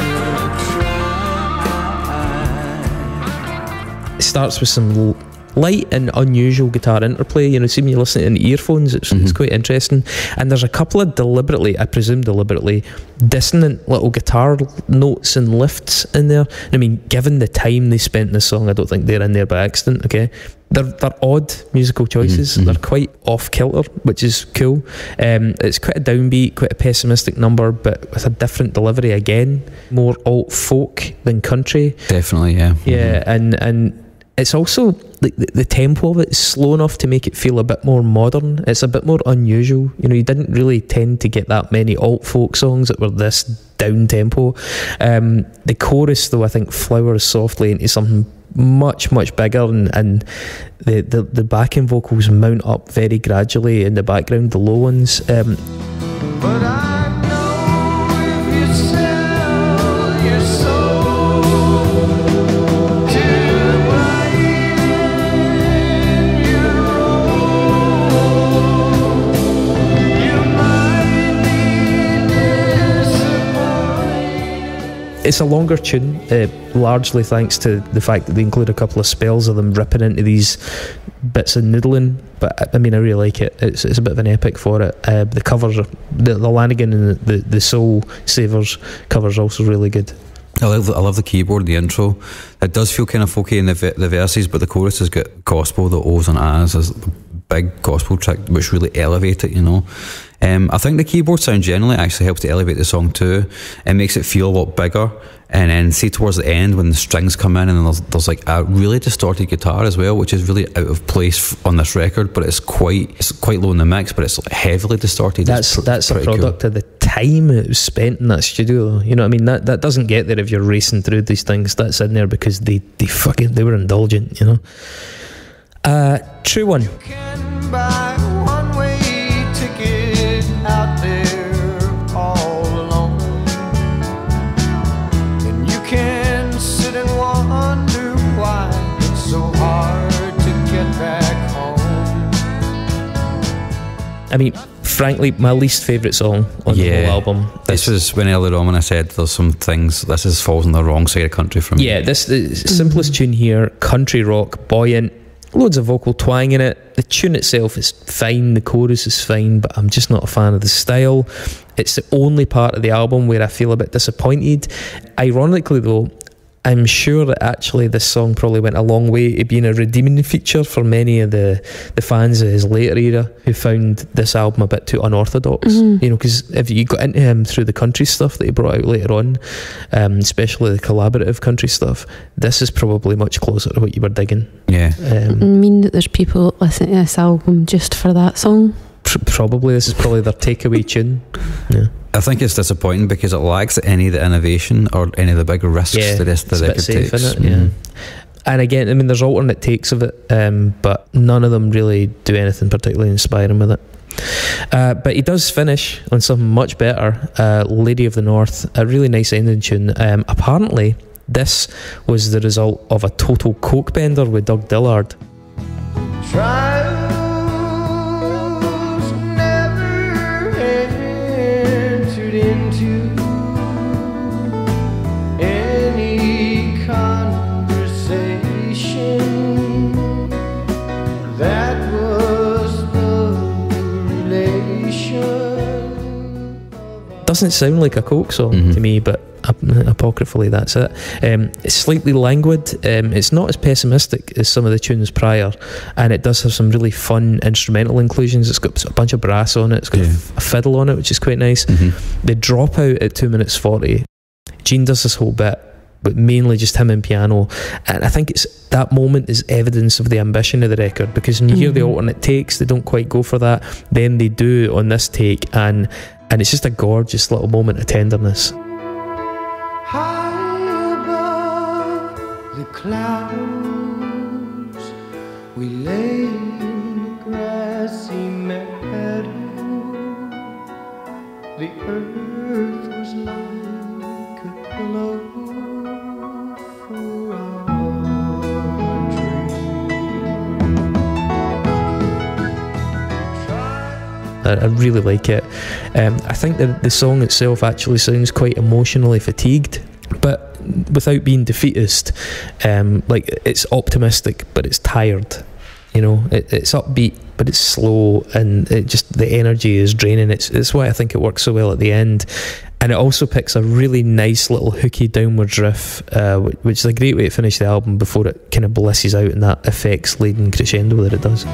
a try. It starts with some l- light and unusual guitar interplay. You know, see when you listen to it in earphones, it's, mm-hmm. it's quite interesting. And there's a couple of deliberately, I presume deliberately, dissonant little guitar notes and lifts in there. I mean, given the time they spent in this song, I don't think they're in there by accident, okay? They're, they're odd musical choices. Mm-hmm. They're quite off-kilter, which is cool. Um, it's quite a downbeat, quite a pessimistic number, but with a different delivery again. More alt-folk than country. Definitely, yeah. Yeah, mm-hmm. and... and it's also like the, the tempo of it is slow enough to make it feel a bit more modern. It's a bit more unusual. You know, you didn't really tend to get that many alt folk songs that were this down tempo. Um, the chorus, though, I think flowers softly into something much much bigger, and, and the, the the backing vocals mount up very gradually in the background, the low ones. Um, But I know if you sell your soul to It's a longer tune, uh, largely thanks to the fact that they include a couple of spells of them ripping into these bits of noodling. But I mean, I really like it. It's, it's a bit of an epic for it. Uh, the covers, are, the, the Lanigan and the, the, the Soul Savers covers also really good. I love, the, I love the keyboard, the intro. It does feel kind of folky in the the verses, but the chorus has got gospel, the O's and A's, as a big gospel trick, which really elevate it, you know. Um, I think the keyboard sound generally actually helps to elevate the song too. It makes it feel a lot bigger. And then see towards the end when the strings come in, and there's, there's like a really distorted guitar as well, which is really out of place on this record, but it's quite it's quite low in the mix, but it's like heavily distorted. That's pr- that's a product cool. of the time it was spent in that studio. You know what I mean? That that doesn't get there if you're racing through these things. That's in there because they, they fucking they were indulgent, you know. Uh, true one. can buy a one-way ticket out there all alone, and you can sit and wonder why it's so hard to get back home. I mean, frankly, my least favourite song on Yeah. the whole album. This was when earlier on when I said there's some things, this is falls on the wrong side of country for me. Yeah, this the simplest tune here, country rock, buoyant, loads of vocal twang in it. The tune itself is fine, the chorus is fine, but I'm just not a fan of the style. It's the only part of the album where I feel a bit disappointed. Ironically though, I'm sure that actually this song probably went a long way to being a redeeming feature for many of the, the fans of his later era who found this album a bit too unorthodox. Mm-hmm. You know, because if you got into him through the country stuff that he brought out later on, um, especially the collaborative country stuff, this is probably much closer to what you were digging. Yeah. Um, I mean that there's people listening to this album just for that song. pr- probably this is probably their takeaway tune. Yeah. I think it's disappointing because it lacks any of the innovation or any of the bigger risks Yeah, that this the it's a bit record safe, takes. innit? Yeah. Mhm. And again, I mean, there's alternate takes of it, um, but none of them really do anything particularly inspiring with it. Uh, but he does finish on something much better, uh, Lady of the North, a really nice ending tune. Um, apparently, this was the result of a total coke bender with Doug Dillard. Trials never entered into any conversation. That was the relation. Doesn't sound like a coke song Mhm. to me, but ap- apocryphally that's it. Um, it's slightly languid. Um, it's not as pessimistic as some of the tunes prior, and it does have some really fun instrumental inclusions. It's got a bunch of brass on it. It's got Yeah. a, f- a fiddle on it, which is quite nice. Mhm. They drop out at two minutes forty. Gene does this whole bit, but mainly just him and piano, and I think it's that moment is evidence of the ambition of the record, because when you hear the Mhm. alternate takes, they don't quite go for that. Then they do on this take, and and it's just a gorgeous little moment of tenderness. High above the clouds, we lay in the grassy meadow, I, I really like it. Um, I think that the song itself actually sounds quite emotionally fatigued, but without being defeatist. Um, like, it's optimistic, but it's tired. You know, it, it's upbeat, but it's slow, and it just, the energy is draining. It's, it's why I think it works so well at the end. And it also picks a really nice little hooky downwards riff, uh, which is a great way to finish the album before it kind of blisses out in that effects-laden crescendo that it does.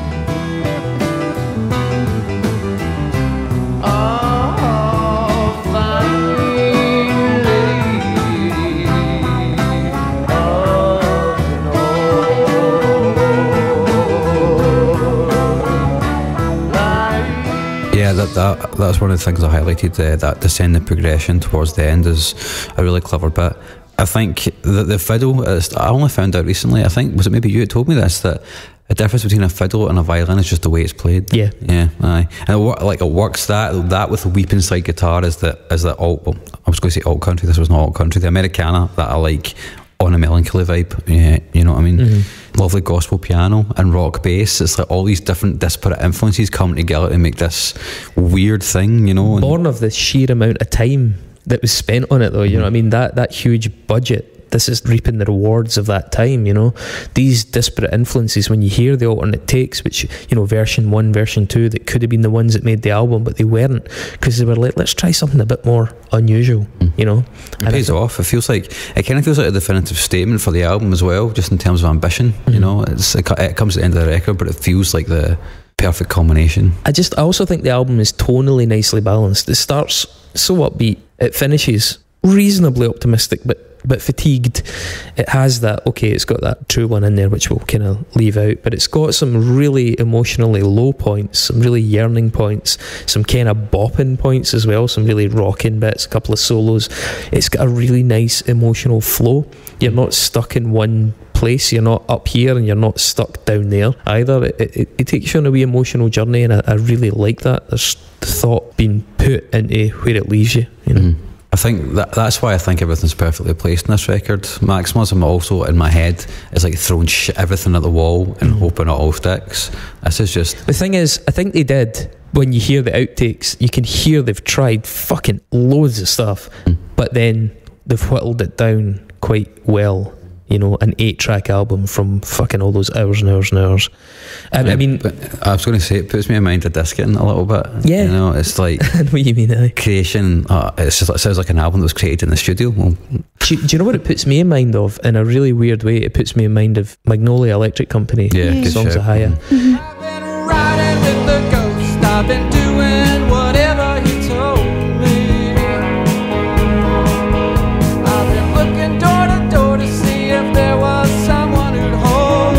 Yeah, that, that that's one of the things I highlighted, uh, that descending progression towards the end is a really clever bit. I think that the fiddle, is, I only found out recently, I think, was it maybe you that told me this, that the difference between a fiddle and a violin is just the way it's played. Yeah. Yeah, aye. And it, like, it works, that that with the weeping side guitar is the, is the alt, well, I was going to say alt country, this was not alt country, the Americana that I like on a melancholy vibe, yeah, you know what I mean? Mm-hmm. Lovely gospel piano and rock bass. It's like all these different disparate influences come together to make this weird thing, you know. Born of the sheer amount of time that was spent on it, though, you mm-hmm. know what I mean? That, that huge budget, this is reaping the rewards of that time, you know. These disparate influences, when you hear the alternate takes, which, you know, version one, version two, that could have been the ones that made the album, but they weren't, because they were like, let's try something a bit more unusual, mm. you know. It and pays th- off. It feels like, it kind of feels like a definitive statement for the album as well, just in terms of ambition, mm-hmm. you know. It's it, it comes at the end of the record, but it feels like the perfect culmination. I just, I also think the album is tonally nicely balanced. It starts so upbeat, it finishes reasonably optimistic, but but fatigued. It has that, okay, it's got that true one in there, which we'll kind of leave out, but it's got some really emotionally low points, some really yearning points, some kind of bopping points as well, some really rocking bits, a couple of solos. It's got a really nice emotional flow. You're not stuck in one place, you're not up here and you're not stuck down there either. It, it, it takes you on a wee emotional journey, and I, I really like that. There's thought being put into where it leaves you, you know. Mm-hmm. I think that that's why I think everything's perfectly placed in this record. Maximalism also in my head is like throwing shit, everything at the wall and mm. hoping it all sticks. This is just... The thing is, I think they did. When you hear the outtakes, you can hear they've tried fucking loads of stuff, mm. but then they've whittled it down quite well. You know, an eight-track album from fucking all those hours and hours and hours. Um, yeah, I mean, I was going to say, it puts me in mind of Discing a little bit. Yeah, you know, it's like I know what you mean. Eh? Creation. Uh, it's just, it sounds like an album that was created in the studio. Well, do, do you know what it puts me in mind of? In a really weird way, it puts me in mind of Magnolia Electric Company. Yeah, yeah. Songs of Haya. Mm-hmm. I've been riding with the ghost. I've been doing whatever he told me. I've been looking door to door to see if there was someone who'd hold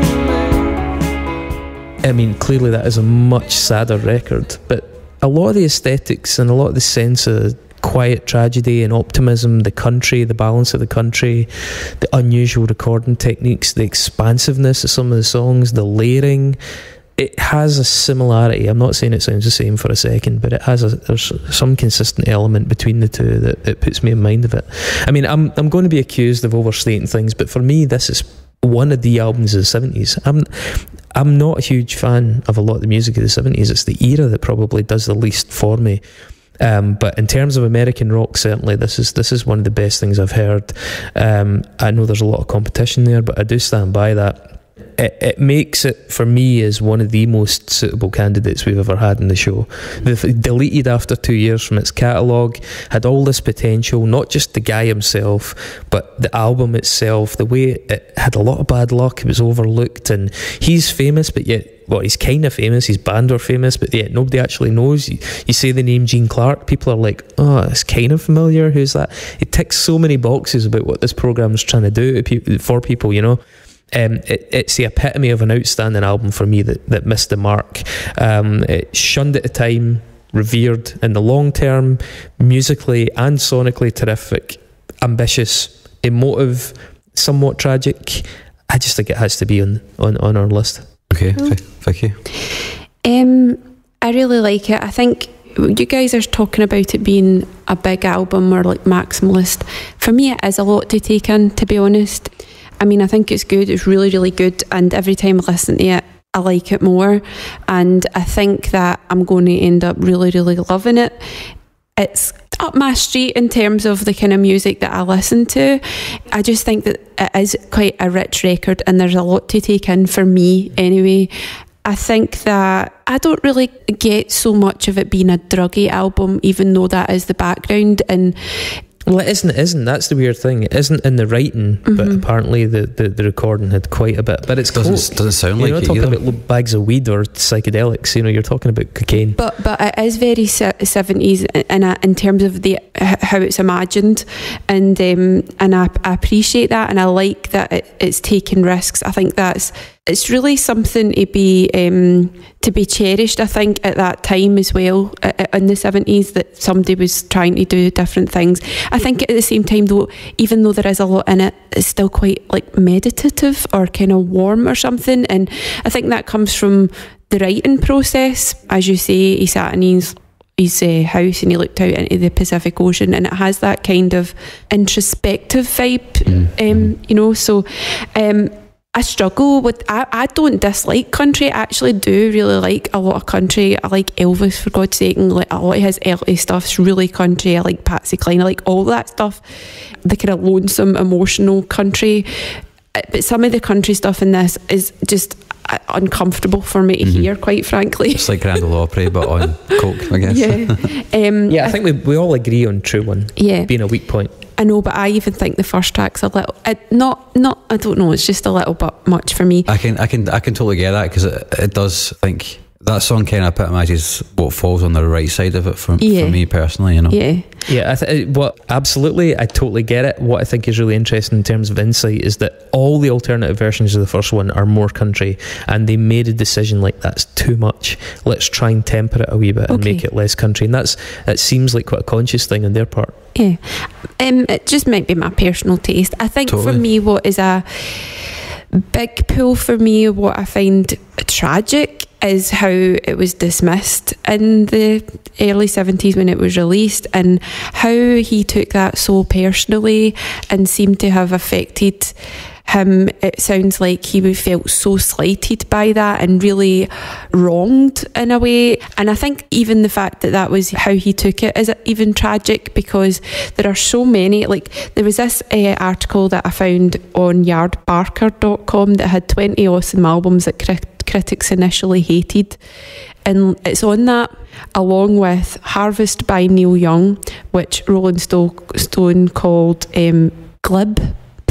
me. I mean, clearly that is a much sadder record, but a lot of the aesthetics and a lot of the sense of quiet tragedy and optimism, the country, the balance of the country, the unusual recording techniques, the expansiveness of some of the songs, the layering, it has a similarity. I'm not saying it sounds the same for a second, but it has a, there's some consistent element between the two that it puts me in mind of it. I mean, I'm I'm going to be accused of overstating things, but for me, this is one of the albums of the seventies. I'm I'm not a huge fan of a lot of the music of the seventies. It's the era that probably does the least for me. Um, but in terms of American rock, certainly this is this is one of the best things I've heard. Um, I know there's a lot of competition there, but I do stand by that. It, it makes it, for me, as one of the most suitable candidates we've ever had in the show. They've deleted after two years from its catalogue, had all this potential, not just the guy himself, but the album itself, the way it had a lot of bad luck, it was overlooked, and he's famous, but yet, well, he's kind of famous, his band are famous, but yet nobody actually knows. You, you say the name Gene Clark, people are like, oh, it's kind of familiar, who's that? It ticks so many boxes about what this programme's trying to do to pe- for people, you know. Um, it, it's the epitome of an outstanding album for me that, that missed the mark. Um, it shunned at the time, revered in the long term, musically and sonically terrific, ambitious, emotive, somewhat tragic. I just think it has to be on, on, on our list. Okay, oh. Thank you. Um, I really like it. I think you guys are talking about it being a big album or like Maximalist. For me, it is a lot to take in, to be honest. I mean, I think it's good. It's really, really good. And every time I listen to it, I like it more, and I think that I'm going to end up really, really loving it. It's up my street in terms of the kind of music that I listen to. I just think that it is quite a rich record, and there's a lot to take in for me anyway. I think that I don't really get so much of it being a druggy album, even though that is the background. And well, it isn't, it isn't. That's the weird thing. It isn't in the writing, mm-hmm. but apparently the, the, the recording had quite a bit. But it's doesn't coke. doesn't sound You're like not it talking either. about bags of weed or psychedelics. You know, you're talking about cocaine. But but it is very seventies in a, in terms of the how it's imagined, and um, and I, I appreciate that, and I like that it, it's taking risks. I think that's it's really something to be um, to be cherished. I think at that time as well, in the seventies, that somebody was trying to do different things. I think at the same time, though, even though there is a lot in it, it's still quite like meditative or kind of warm or something. And I think that comes from the writing process. As you say, he sat in his his uh, house and he looked out into the Pacific Ocean, and it has that kind of introspective vibe, mm. um, you know. So um, I struggle with, I, I don't dislike country. I actually do really like a lot of country. I like Elvis, for God's sake, and like a lot of his early stuff's really country. I like Patsy Cline, I like all that stuff, the kind of lonesome, emotional country. But some of the country stuff in this is just uncomfortable for me to mm-hmm. hear, quite frankly. It's like Grand Ole Opry, but on coke, I guess. Yeah, um, yeah. I think we we all agree on True One. Yeah, being a weak point. I know, but I even think the first track's a little, I, not, not. I don't know. It's just a little bit much for me. I can, I can, I can totally get that, because it, it does. I think that song kind of epitomises what falls on the right side of it for, yeah. for me personally, you know. Yeah. Yeah, I th- what absolutely, I totally get it. What I think is really interesting in terms of insight is that all the alternative versions of the first one are more country, and they made a decision like, that's too much. Let's try and temper it a wee bit and okay. make it less country. And that's that seems like quite a conscious thing on their part. Yeah, um, it just might be my personal taste. I think totally. For me, what is a big pull for me, what I find tragic, is how it was dismissed in the early seventies when it was released, and how he took that so personally and seemed to have affected him. It sounds like he felt so slighted by that and really wronged in a way. And I think even the fact that that was how he took it is even tragic, because there are so many, like there was this uh, article that I found on yard barker dot com that had twenty awesome albums that crit- critics initially hated, and it's on that, along with Harvest by Neil Young, which Rolling Sto- Stone called um, glib.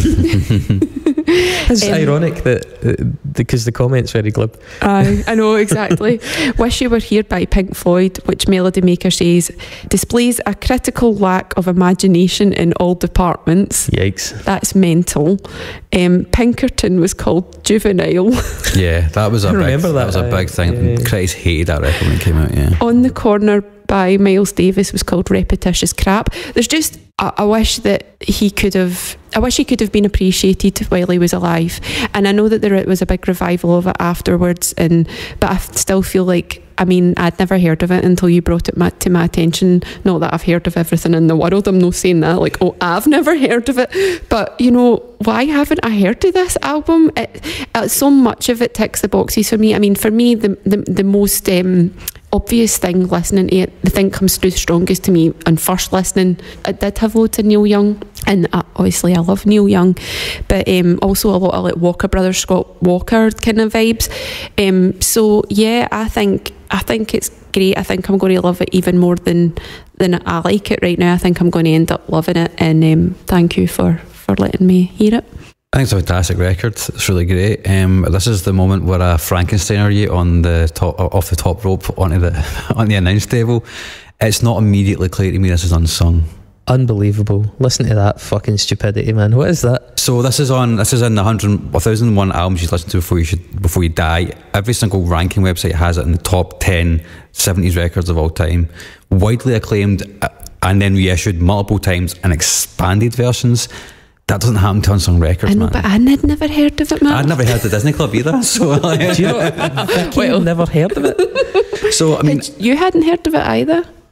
It's um, ironic that uh, because the comment's very glib. I, I know, exactly. Wish You Were Here by Pink Floyd, which Melody Maker says displays a critical lack of imagination in all departments. Yikes. That's mental. Um, Pinkerton was called juvenile. Yeah, that was a I big, remember that, that was a big uh, thing. yeah. Critics hated that record when it came out. Yeah. On the Corner by Miles Davis was called repetitious crap. There's just, I, I wish that he could have, I wish he could have been appreciated while he was alive. And I know that there was a big revival of it afterwards, and but I still feel like, I mean, I'd never heard of it until you brought it my, to my attention. Not that I've heard of everything in the world, I'm not saying that, like, oh, I've never heard of it. But, you know, why haven't I heard of this album? It, uh, so much of it ticks the boxes for me. I mean, for me, the the, the most um, obvious thing listening to it, the thing comes through strongest to me on first listening. I did have loads of Neil Young, and uh, obviously I love Neil Young, but um, also a lot of like Walker Brothers, Scott Walker kind of vibes. Um, so yeah, I think I think it's great. I think I'm going to love it even more than than I like it right now. I think I'm going to end up loving it, and um, thank you for, for letting me hear it. I think it's a fantastic record. It's really great. Um, this is the moment where I Frankensteiner you on the top, off the top rope onto the on the announce table. It's not immediately clear to me this is Unsung. Unbelievable. Listen to that fucking stupidity, man. What is that? So this is on. This is in the hundred, one thousand and one albums you listen to before you should before you die. Every single ranking website has it in the top ten seventies records of all time. Widely acclaimed, and then reissued multiple times in expanded versions. That doesn't happen to Unsung Records, I know, man. but I had never heard of it, man. I'd never heard the Disney Club either. So, Do you know, Vicky, Well, never heard of it. so I mean, you hadn't heard of it either?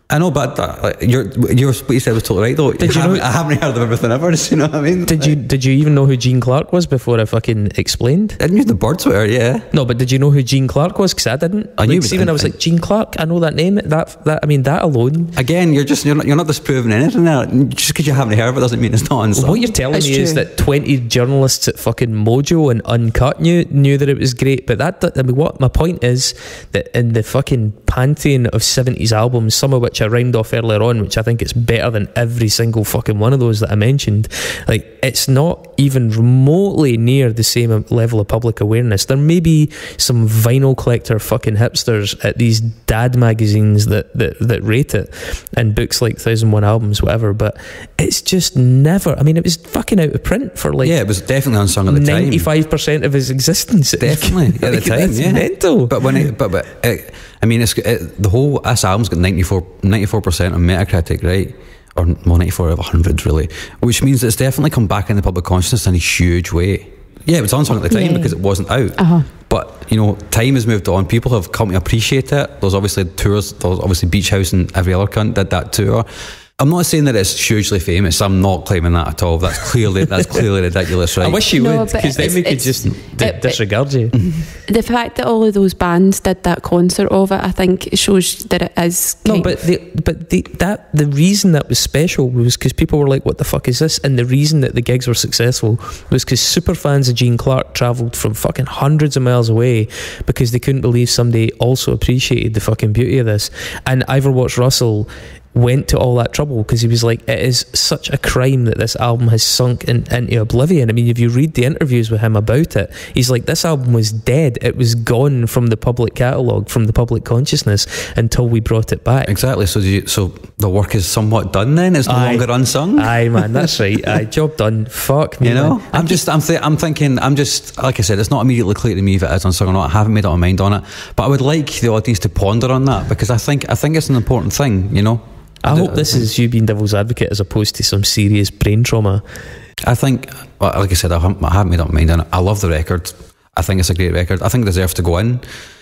I know, but uh, like, you're, you're, what you said was totally right, though. Did you I, know- haven't, I haven't heard of everything ever, you know what I mean? Did you did you even know who Gene Clark was before I fucking explained? I knew the birds were, yeah. No, but did you know who Gene Clark was? Because I didn't. I like, knew, see, when I was like, Gene Clark, I know that name. That that I mean, that alone. Again, you're just, you're not, you're not disproving anything there. Just because you haven't heard of it doesn't mean it's not unsung. What you're telling That's me is true. that twenty journalists at fucking Mojo and Uncut knew knew that it was great, but that I mean, what my point is that in the fucking pantheon of seventies albums, some of which I rhymed off earlier on, which I think it's better than every single fucking one of those that I mentioned, like it's not even remotely near the same level of public awareness. There may be some vinyl collector fucking hipsters at these dad magazines that that, that rate it, and books like Thousand One Albums, whatever, but it's just never. I mean, it was fucking out of print for like Yeah, it was definitely unsung at the time. ninety-five percent of his existence. Definitely at the Like, time, that's yeah. mental. But when it, but but it, I mean, it's it, the whole this album's got ninety-four percent on Metacritic, right? Or well, ninety-four out of one hundred, really, which means it's definitely come back in the public consciousness in a huge way. Yeah, it was unsung at the time Yeah. because it wasn't out. Uh-huh. But you know, time has moved on. People have come to appreciate it. There's obviously tours. There's obviously Beach House and every other cunt did that tour. I'm not saying that it's hugely famous. I'm not claiming that at all. That's clearly that's clearly ridiculous, right? I wish you No, would, but because then it's- we could it's- just d- it- disregard you. The fact that all of those bands did that concert of it, I think, shows that it is. No, kind- but the but the that the reason that was special was because people were like, "What the fuck is this?" And the reason that the gigs were successful was because super fans of Gene Clark travelled from fucking hundreds of miles away because they couldn't believe somebody also appreciated the fucking beauty of this. And Ivor Watts Russell went to all that trouble because he was like, it is such a crime that this album has sunk in, into oblivion. I mean, if you read the interviews with him about it, he's like, this album was dead. It was gone from the public catalogue, from the public consciousness, until we brought it back. Exactly. So, do you, so the work is somewhat done. Then it's no Aye. longer unsung. Aye, man, that's right. Aye, job done. Fuck me, You know, man. I'm just, I'm, th- I'm thinking, I'm just, like I said, it's not immediately clear to me if it is unsung or not. I haven't made up my mind on it, but I would like the audience to ponder on that because I think, I think it's an important thing. You know, I do- hope this is you being devil's advocate as opposed to some serious brain trauma. I think, well, like I said, I haven't, I haven't made up my mind on it. I love the record. I think it's a great record. I think it deserves to go in.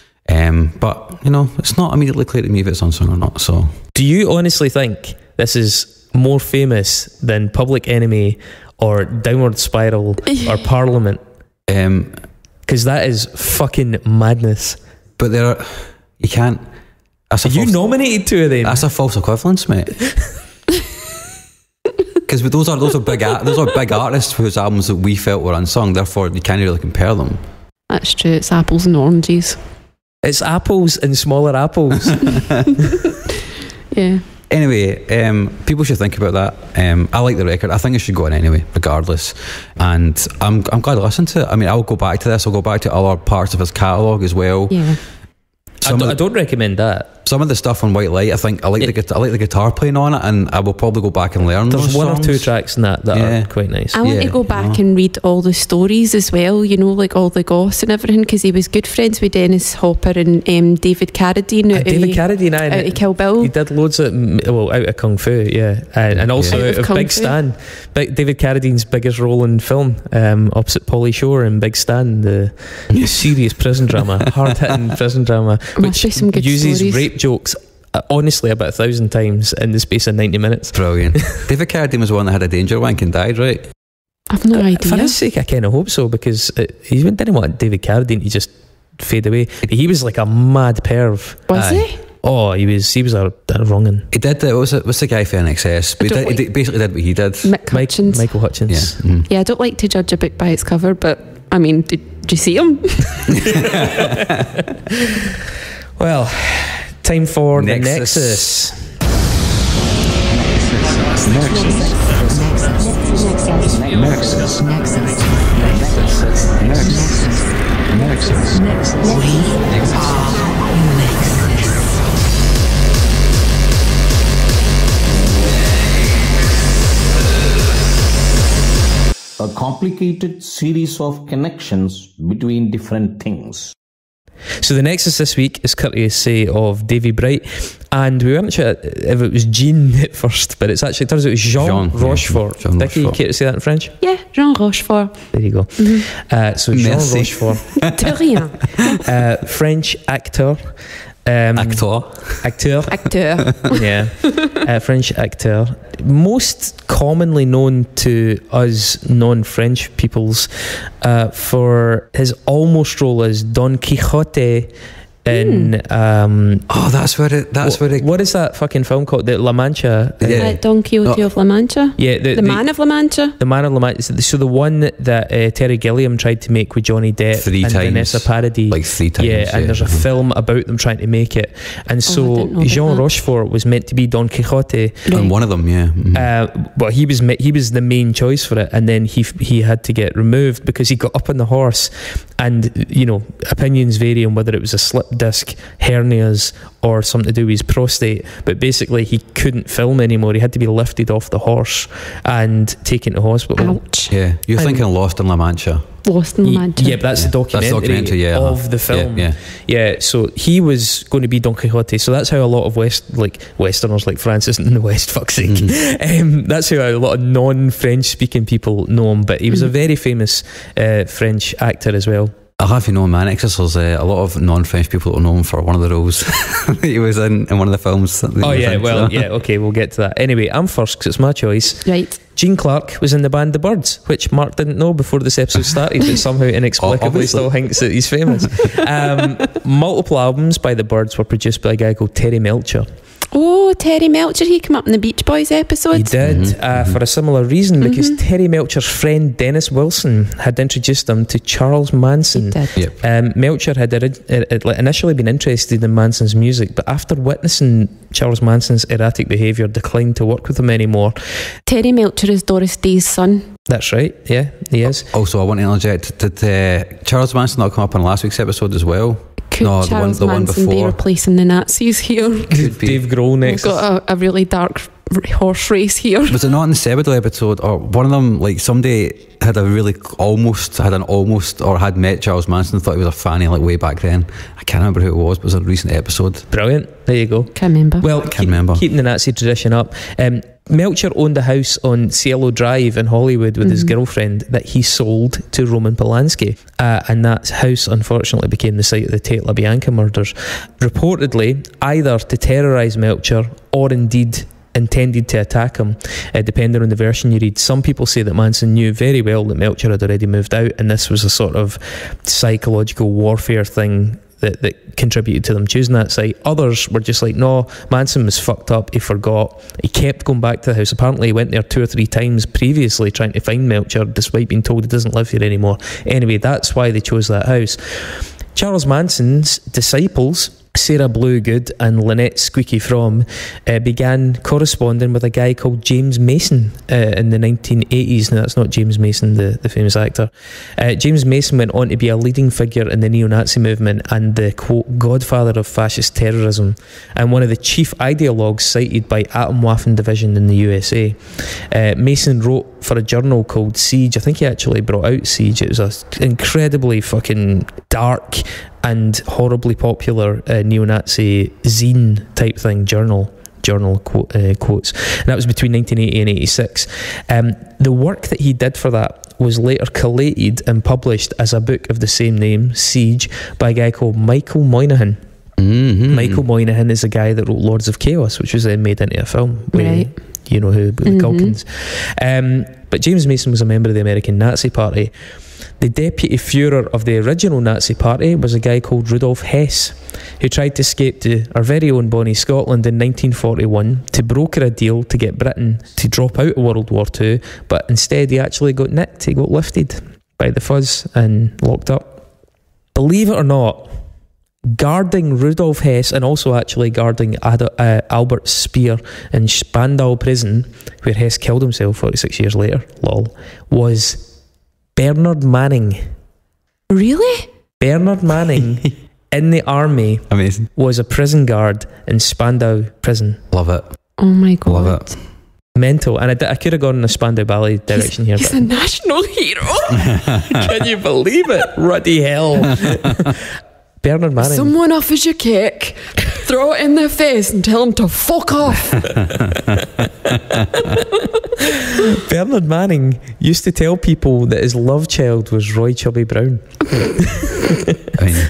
Um, but you know, it's not immediately clear to me if it's unsung or not. So, Do you honestly think this is more famous than Public Enemy or Downward Spiral or Parliament? um, Because that is fucking madness. but there are, you can't. That's a You false, nominated two of them. That's a false equivalence, mate. Because those are those are big art, those are big artists whose albums that we felt were unsung. Therefore, you can't really compare them. That's true. It's apples and oranges. It's apples and smaller apples. Yeah. Anyway, um, people should think about that. Um, I like the record. I think it should go in anyway, regardless. And I'm I'm glad I listened to it. I mean, I'll go back to this. I'll go back to other parts of his catalogue as well. Yeah. I, Some don't, of, I don't recommend that. some of the stuff on White Light, I think I like Yeah. the guitar, I like the guitar playing on it, and I will probably go back and learn. There's those one or songs. two tracks in that that Yeah. are quite nice. I want Yeah, to go back you know. and read all the stories as well, you know, like all the goss and everything, because he was good friends with Dennis Hopper and um, David Carradine out, And David of, Carradine, aye, out of Kill Bill. he did loads of, well, out of Kung Fu, yeah, and, and also Yeah. out Out of of Kung Big Fu. Stan. Big, David Carradine's biggest role in film, um, opposite Pauly Shore in Big Stan, the, the serious prison drama, hard-hitting prison drama, Must which be some good uses stories. rape jokes, uh, honestly, about a thousand times in the space of ninety minutes. Brilliant. David Carradine was the one that had a danger wank and died, right? I've no Uh, idea. For his sake, I kind of hope so, because it, he didn't want David Carradine to just fade away. He was like a mad perv. Was Aye. he? Oh, he was he was a, a wrong'un. He did. Uh, what was it? What's the guy for N X S? But he, don't did, he like- did- basically did what he did. Mick Mike, Hutchins. Michael Yeah. Hutchins. Mm. Yeah, I don't like to judge a book by its cover, but I mean, did, did you see him? Well, time for Nexus. the Nexus. Nexus. Nexus. A complicated series of connections between different things. So the Nexus this week is courtesy of Davy Bright, and we weren't sure if it was Jean at first, but it's actually, it turns out it was Jean, Jean, yeah, Rochefort. Jean Dickie, you Rochefort. care to say that in French? Yeah, Jean Rochefort. There you go. Uh, so Jean Merci. Rochefort, De rien. uh, French actor Um, Actor. Acteur. Actor. Yeah. Uh, French actor. Most commonly known to us non-French peoples uh, for his almost role as Don Quixote in Mm. um Oh, that's where it. That's wh- where it. what is that fucking film called? The La Mancha. Uh, Yeah. Uh, Don Quixote Oh. of La Mancha. yeah, the, The, Man of La Mancha. the Man of La Mancha. So the one that uh, Terry Gilliam tried to make with Johnny Depp Three and times. Vanessa Paradis. Like three times. yeah, and there's a Mhm. film about them trying to make it. And Oh, I so didn't know about Jean that. Rochefort was meant to be Don Quixote. And one of them, yeah. Mhm. Uh, but he was ma- he was the main choice for it, and then he f- he had to get removed because he got up on the horse, and you know opinions vary on whether it was a slip disc, hernias, or something to do with his prostate. But basically, he couldn't film anymore. He had to be lifted off the horse and taken to hospital. Ouch. yeah, you're and- thinking Lost in La Mancha. Lost in La Ye- Mancha. Yeah, but that's the That's the documentary, documentary, yeah, uh-huh. of the film. Yeah, Yeah, so he was going to be Don Quixote. So that's how a lot of West, like Westerners, like Francis in the West, fuck's sake. Mm-hmm. Um, that's how a lot of non-French speaking people know him. But he was a very famous uh, French actor as well. I'll have you know, man, Exodus, there's uh, a lot of non-French people that will know him for one of the roles that he was in in one of the films. that he Oh was yeah, in, well, so. yeah, okay, we'll get to that. Anyway, I'm first because it's my choice. Right. Gene Clark was in the band The Birds, which Mark didn't know before this episode started, but somehow inexplicably Obviously. still thinks that he's famous. Um, multiple albums by The Birds were produced by a guy called Terry Melcher. Oh, Terry Melcher. He came up in the Beach Boys episode. He did, uh, for a similar reason, because Terry Melcher's friend Dennis Wilson had introduced him to Charles Manson. He did. Yep. Um, Melcher had ori- uh, uh, like, initially been interested in Manson's music, but after witnessing Charles Manson's erratic behaviour, declined to work with him anymore. Terry Melcher is Doris Day's son. That's right, yeah, he is. Also, I want to interject. Did uh, Charles Manson not come up on last week's episode as well? Could No, the one- Charles the one Manson be before. replacing the Nazis here? Could be. Dave Grohl We've next. got a, a really dark r- horse race here. Was it not in the Sebado episode, or one of them? Like somebody had a really almost had an almost or had met Charles Manson, thought he was a fanny like way back then. I can't remember who it was, but it was a recent episode. Brilliant, there you go. Can't remember. Well, Can't keep, remember. keeping the Nazi tradition up. Um, Melcher owned a house on Cielo Drive in Hollywood with his girlfriend that he sold to Roman Polanski. Uh, and that house, unfortunately, became the site of the Tate LaBianca murders. Reportedly, either to terrorise Melcher or indeed intended to attack him, uh, depending on the version you read. Some people say that Manson knew very well that Melcher had already moved out, and this was a sort of psychological warfare thing that, that contributed to them choosing that site. Others were just like, no, Manson was fucked up, he forgot. He kept going back to the house. Apparently he went there two or three times previously trying to find Melcher, despite being told he doesn't live here anymore. Anyway, that's why they chose that house. Charles Manson's disciples, Sarah Bluegood and Lynette Squeaky Fromm, uh, began corresponding with a guy called James Mason uh, in the nineteen eighties. Now, that's not James Mason, the, the famous actor. Uh, James Mason went on to be a leading figure in the neo-Nazi movement and the, quote, godfather of fascist terrorism, and one of the chief ideologues cited by Atomwaffen Division in the U S A. Uh, Mason wrote for a journal called Siege. I think he actually brought out Siege. It was an incredibly fucking dark and horribly popular uh, neo-Nazi zine type thing, journal journal quote, uh, quotes, and that was between nineteen eighty and eighty-six. Um, the work that he did for that was later collated and published as a book of the same name, Siege, by a guy called Michael Moynihan. Mm-hmm. Michael Moynihan is a guy that wrote Lords of Chaos, which was then made into a film. Right. You know who, the Mhm. Culkins. Um, but James Mason was a member of the American Nazi Party. The deputy Führer of the original Nazi Party was a guy called Rudolf Hess, who tried to escape to our very own Bonnie, Scotland in nineteen forty-one to broker a deal to get Britain to drop out of World War Two, but instead he actually got nicked, he got lifted by the fuzz and locked up. Believe it or not, guarding Rudolf Hess and also actually guarding Ad- uh, Albert Speer in Spandau prison, where Hess killed himself forty-six years later, lol, was Bernard Manning. Really? Bernard Manning in the army Amazing. was a prison guard in Spandau prison. Love it. Oh my god. Love it. Mental. And I, d- I could have gone in a Spandau Ballet direction here. He's But a national hero. can you believe it? Ruddy hell. Bernard Manning. Someone offers you cake. Throw it in their face and tell them to fuck off. Bernard Manning used to tell people that his love child was Roy Chubby Brown. I mean,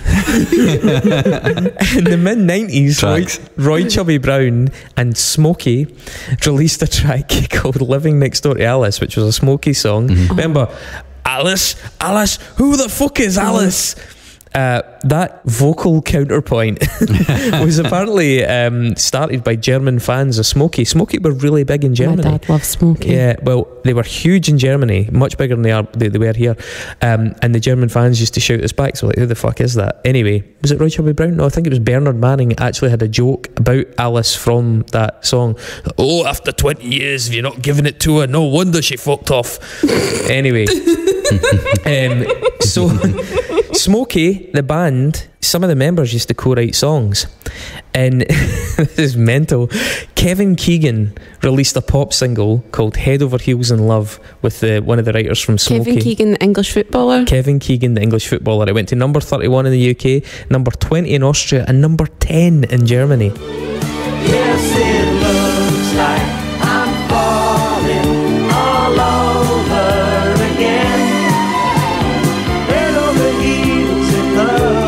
In the mid nineties, Roy, Roy Chubby Brown and Smokey released a track called Living Next Door to Alice, which was a Smokey song. Mm-hmm. Remember, Alice, Alice, who the fuck is Alice? Uh, that vocal counterpoint was apparently um, started by German fans of Smokey. Smokey were really big in Germany. My dad loves Smokey. Yeah, well, they were huge in Germany, much bigger than they are they, they were here. Um, and the German fans used to shout us back. So like, who the fuck is that? Anyway, was it Roy Chubby Brown? No, I think it was Bernard Manning actually had a joke about Alice from that song. Oh, after twenty years, if you're not giving it to her, no wonder she fucked off. Anyway, um, so Smokey, the band, some of the members used to co-write songs, and this is mental. Kevin Keegan released a pop single called Head Over Heels in Love with the, one of the writers from Smokey. Kevin Keegan, the English footballer. Kevin Keegan, the English footballer. It went to number thirty-one in the U K, number twenty in Austria, and number ten in Germany. Yes, it looks like I'm falling all over again. Head over heels in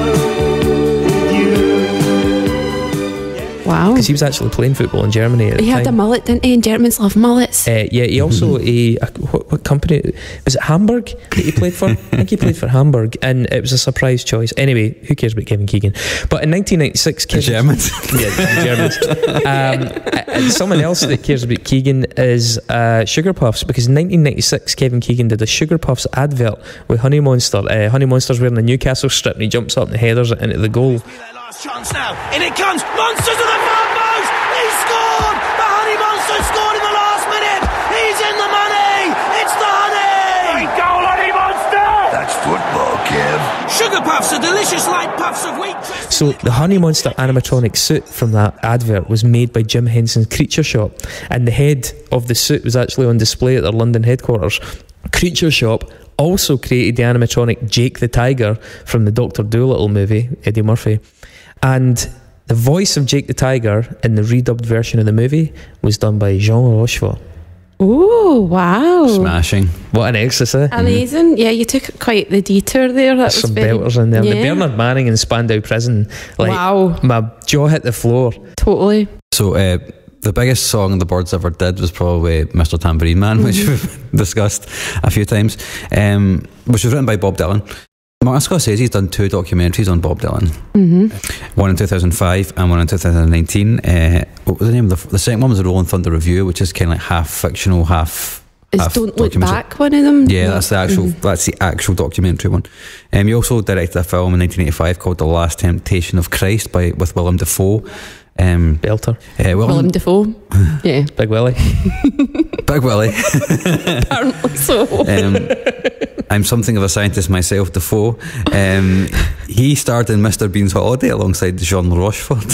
love with you. Wow. Because he was actually playing football in Germany at the He time. had a mullet, didn't he? And Germans love mullets. Uh, yeah, he also a, a what, what company was it? Hamburg that he played for. I think he played for Hamburg, and it was a surprise choice. Anyway, who cares about Kevin Keegan? But in nineteen ninety-six, the Kevin, Germans. yeah, the Germans. Um, and someone else that cares about Keegan is uh, Sugar Puffs, because in nineteen ninety-six, Kevin Keegan did a Sugar Puffs advert with Honey Monster. Uh, Honey Monster's wearing a Newcastle strip, and he jumps up and headers it into the goal. Last chance now. In it comes. Monsters of the far post. He scored. The Honey Monster scored in the last minute. He's in the money. It's the Honey. Great goal, Honey Monster. That's football, Kev. Sugar Puffs are delicious light puffs of wheat. So the Honey Monster animatronic suit from that advert was made by Jim Henson's Creature Shop, and the head of the suit was actually on display at their London headquarters. Creature Shop also created the animatronic Jake the Tiger from the Doctor Dolittle movie, Eddie Murphy. And the voice of Jake the Tiger in the redubbed version of the movie was done by Jean Rochefort. Oh, wow. Smashing. What an exercise, eh? Amazing. Yeah, you took quite the detour there. That was Some very, belters in there. Yeah. The Bernard Manning in Spandau Prison. Like, Wow. my jaw hit the floor. Totally. So uh, the biggest song the Birds ever did was probably Mister Tambourine Man, which we've discussed a few times, um, which was written by Bob Dylan. Martin Scorsese's done two documentaries on Bob Dylan. Mm-hmm. One in two thousand five and one in two thousand nineteen. Uh, what was the name of the, the second one was the Rolling Thunder Review, which is kind of like half fictional, half Is half Don't Look documentary. Back one of them? Yeah, that's the actual Mhm. that's the actual documentary one. Um, he also directed a film in nineteen eighty-five called The Last Temptation of Christ by with Willem Dafoe. Um, Belter. uh, Willem, Willem Dafoe. Yeah, Big Willie. Big Willie. apparently so. Um, I'm something of a scientist myself, Defoe. Um, he starred in Mister Bean's Holiday alongside Jean Rochefort.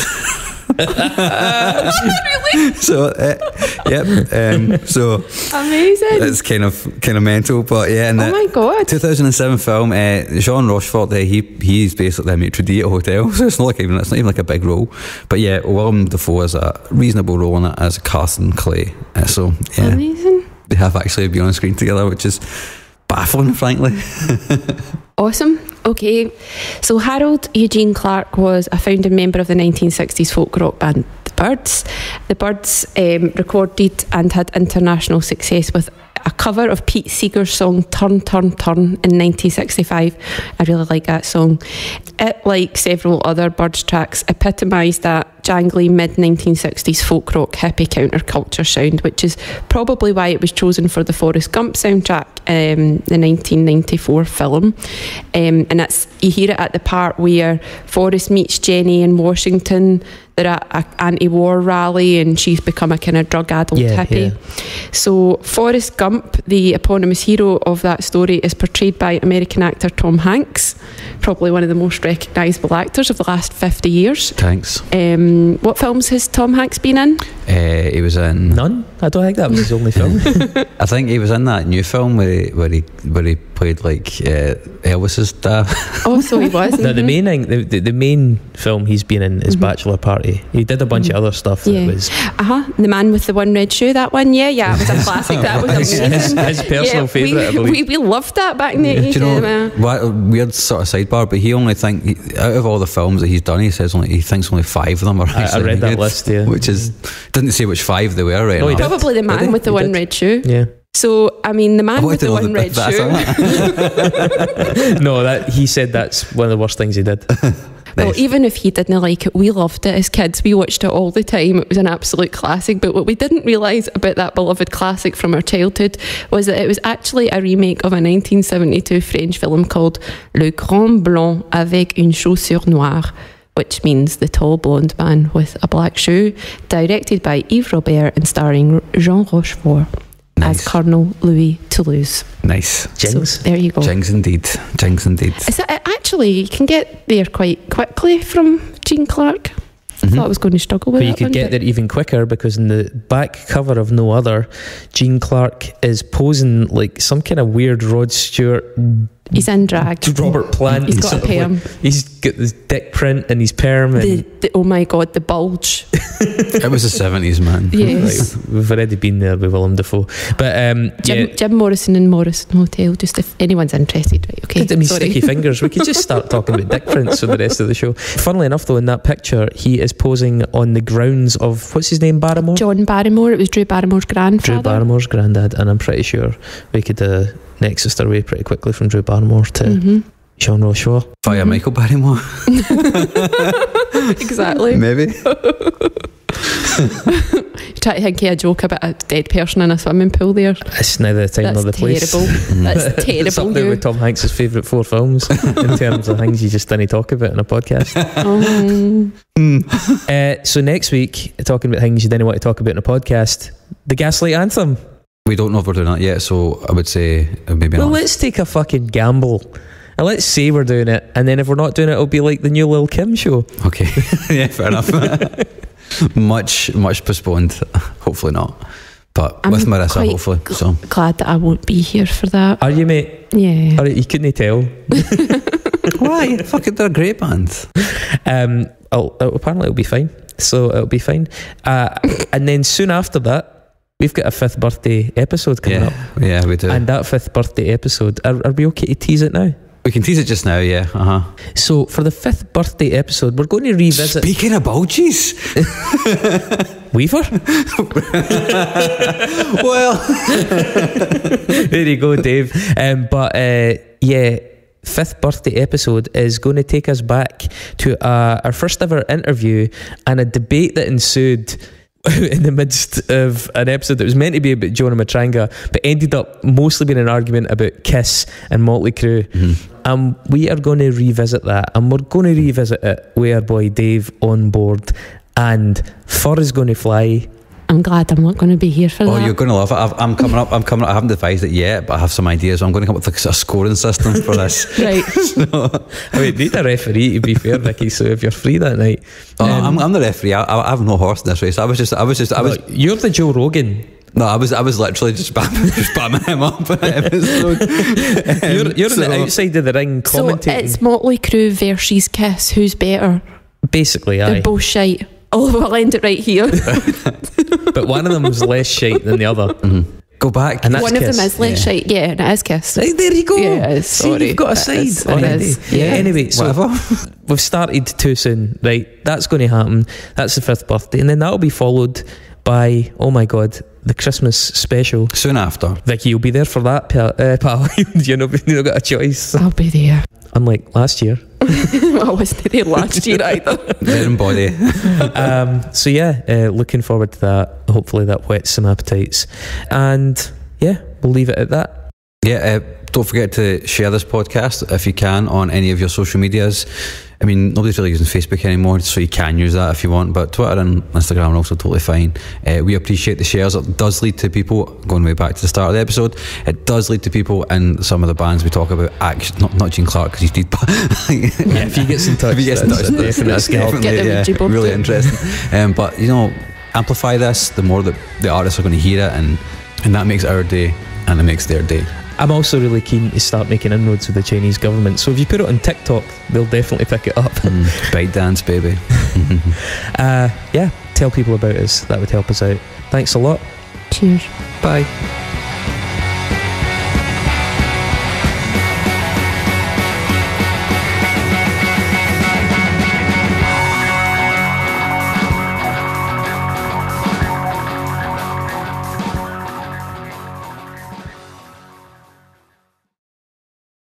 Really? So, uh, yep. Um, so Amazing. it's kind of kind of mental, but yeah. In Oh the my God. two thousand seven film, uh, Jean Rochefort, uh, he he's basically a maitre d' at a hotel, so it's not like even it's not even like a big role. But yeah, Willem Dafoe has a reasonable role in it as Carson Clay. Uh, so yeah, Amazing. they have actually been on screen together, which is baffling, frankly. Awesome. Okay, so Harold Eugene Clark was a founding member of the nineteen sixties folk rock band The Byrds. The Byrds um, recorded and had international success with a cover of Pete Seeger's song Turn, Turn, Turn in nineteen sixty-five. I really like that song. It, like several other Byrds tracks, epitomised that jangly mid nineteen sixties folk rock hippie counterculture sound, which is probably why it was chosen for the Forrest Gump soundtrack, um, the nineteen ninety-four film. Um, and that's, you hear it at the part where Forrest meets Jenny in Washington. They're at an anti-war rally and she's become a kind of drug-addled Yeah, hippie. yeah. So Forrest Gump Gump, the eponymous hero of that story, is portrayed by American actor Tom Hanks, probably one of the most recognisable actors of the last fifty years. Thanks. Um, what films has Tom Hanks been in? Uh, he was in None. I don't think that was his only film. I think he was in that new film where he where he, where he played like uh, Elvis's dad. Oh, so he was. No, the mhm. main thing, the, the, the main film he's been in is Mhm. Bachelor Party. He did a bunch of other stuff Yeah. that was Uh huh. The Man with the One Red Shoe. That one. Yeah, yeah. It was a classic. That was his, amazing. his personal Yeah, favourite, I we, believe. we we loved that back in the Do eighties. you know, yeah. what, weird sort of sidebar, but he only think he, out of all the films that he's done, he says only he thinks only five of them are I- I actually read that good, list, yeah. which is didn't say which five they were, right? No, he enough. did. Probably the Did Man he? with the He One did. Red Shoe. Yeah. So, I mean, the I Man wanted with to the know One the- Red that's Shoe. all. No, that he said that's one of the worst things he did. Well, Nice. even if he didn't like it, we loved it as kids. We watched it all the time. It was an absolute classic. But what we didn't realise about that beloved classic from our childhood was that it was actually a remake of a nineteen seventy-two French film called Le Grand Blond avec une chaussure noire, which means the tall blonde man with a black shoe, directed by Yves Robert and starring Jean Rochefort Nice. as Colonel Louis Toulouse. Nice. Jinx. So there you go. Jinx indeed. Jinx indeed. Is it, actually, you can get there quite quickly from Jean Clark. I thought I was going to struggle with But you that could one, get but- there even quicker because in the back cover of No Other, Gene Clark is posing like some kind of weird Rod Stewart, He's in drag. Robert Plant. He's got sort a of like- perm. he's got this dick print and his perm. And The, the, oh my god, the bulge. It was the seventies, man. Yes. Right, we've already been there with Willem Dafoe. But um, Jim, yeah, Jim Morrison and Morrison Hotel, just if anyone's interested. Right, okay. I mean, Sorry. sticky fingers. We could just start talking about dick prints for the rest of the show. Funnily enough, though, in that picture, he is posing on the grounds of, what's his name, Barrymore? John Barrymore, it was Drew Barrymore's grandfather. Drew Barrymore's granddad, and I'm pretty sure we could uh, nexus our way pretty quickly from Drew Barrymore to Mm-hmm. Jean Rochefort. Via Michael Barrymore. Exactly. Maybe. Try to think of a joke about a dead person in a swimming pool there. It's neither the time That's nor the place. terrible. That's It's terrible. up there You. with Tom Hanks' favourite four films in terms of things you just didn't talk about in a podcast. Oh. Uh, so next week, talking about things you didn't want to talk about in a podcast, the Gaslight Anthem. We don't know if we're doing that yet, so I would say uh, maybe Well, not. let's take a fucking gamble. And let's say we're doing it, and then if we're not doing it, it'll be like the new Lil Kim show. Okay. Yeah, fair enough. much, much postponed. Hopefully not. But I'm with Marissa, quite hopefully. So Glad that I won't be here for that. Are you, mate? Yeah. All right, you couldn't tell. why? Fuck it, they're a great band. Um, I'll, it'll- apparently it'll be fine. So it'll be fine. Uh, and then soon after that, we've got a fifth birthday episode coming Yeah, up. yeah, we do. And that fifth birthday episode, are, are we okay to tease it now? we can tease it just now. Yeah. Uh huh. So for the fifth birthday episode, we're going to revisit Speaking of bulges, Weaver. well, There you go, Dave. Um, but uh, yeah, fifth birthday episode is going to take us back to uh, our first ever interview and a debate that ensued in the midst of an episode that was meant to be about Jonah Matranga, but ended up mostly being an argument about Kiss and Motley Crue. Mm-hmm. Um, we are going to revisit that, and we're going to revisit it with our boy Dave on board, and fur is going to fly. I'm glad I'm not going to be here for oh, that. you're going to love it. I've, I'm coming up. I'm coming up. I haven't devised it yet, but I have some ideas. So I'm going to come up with a scoring system for this. Right. So, I mean, need a referee to be fair, Vicky. So if you're free that night, oh, um, I'm, I'm the referee. I, I have no horse in this race. I was just. I was just. I was. look, you're the Joe Rogan. No, I was. I was literally just bamming, just bamming him up. Um, You're, you're so- on the outside of the ring So commentating. it's Motley Crue versus Kiss. Who's better? Basically, They're aye. both shite. Oh, I'll end it right here. But one of them was less shite than the other. Go back. And that's One of Kiss. them is less Yeah. shite. Yeah, and it is Kiss. Hey, there you go. Yeah, it is. See, Sorry. you've got a It side is. It already. is. Yeah. Yeah. Anyway, so Whatever. we've started too soon, right? That's going to happen. That's the fifth birthday, and then that'll be followed by, oh my god, the Christmas special. Soon after. Vicky, you'll be there for that, pal. Uh, pal. you know, you've not got a choice. I'll be there. Unlike last year. I wasn't there last year either. There in body. um, so yeah, uh, looking forward to that. Hopefully that whets some appetites. And yeah, we'll leave it at that. Yeah. Uh, don't forget to share this podcast if you can on any of your social medias. I mean, nobody's really using Facebook anymore, so you can use that if you want, but Twitter and Instagram are also totally fine. Uh, we appreciate the shares. It does lead to people, going way back to the start of the episode, it does lead to people in some of the bands we talk about, actually, not, not Gene Clark, because he's dead, but Yeah, if he gets in touch, if he gets in touch, that's a that's, definite that's skill. definitely Get the yeah, Ouija board really out. interesting. Um, but, you know, amplify this, the more that the artists are going to hear it, and, and that makes our day, and it makes their day. I'm also really keen to start making inroads with the Chinese government, so if you put it on TikTok, they'll definitely pick it up. Mm, ByteDance, baby. uh, yeah, tell people about us, that would help us out. Thanks a lot. Cheers. Bye.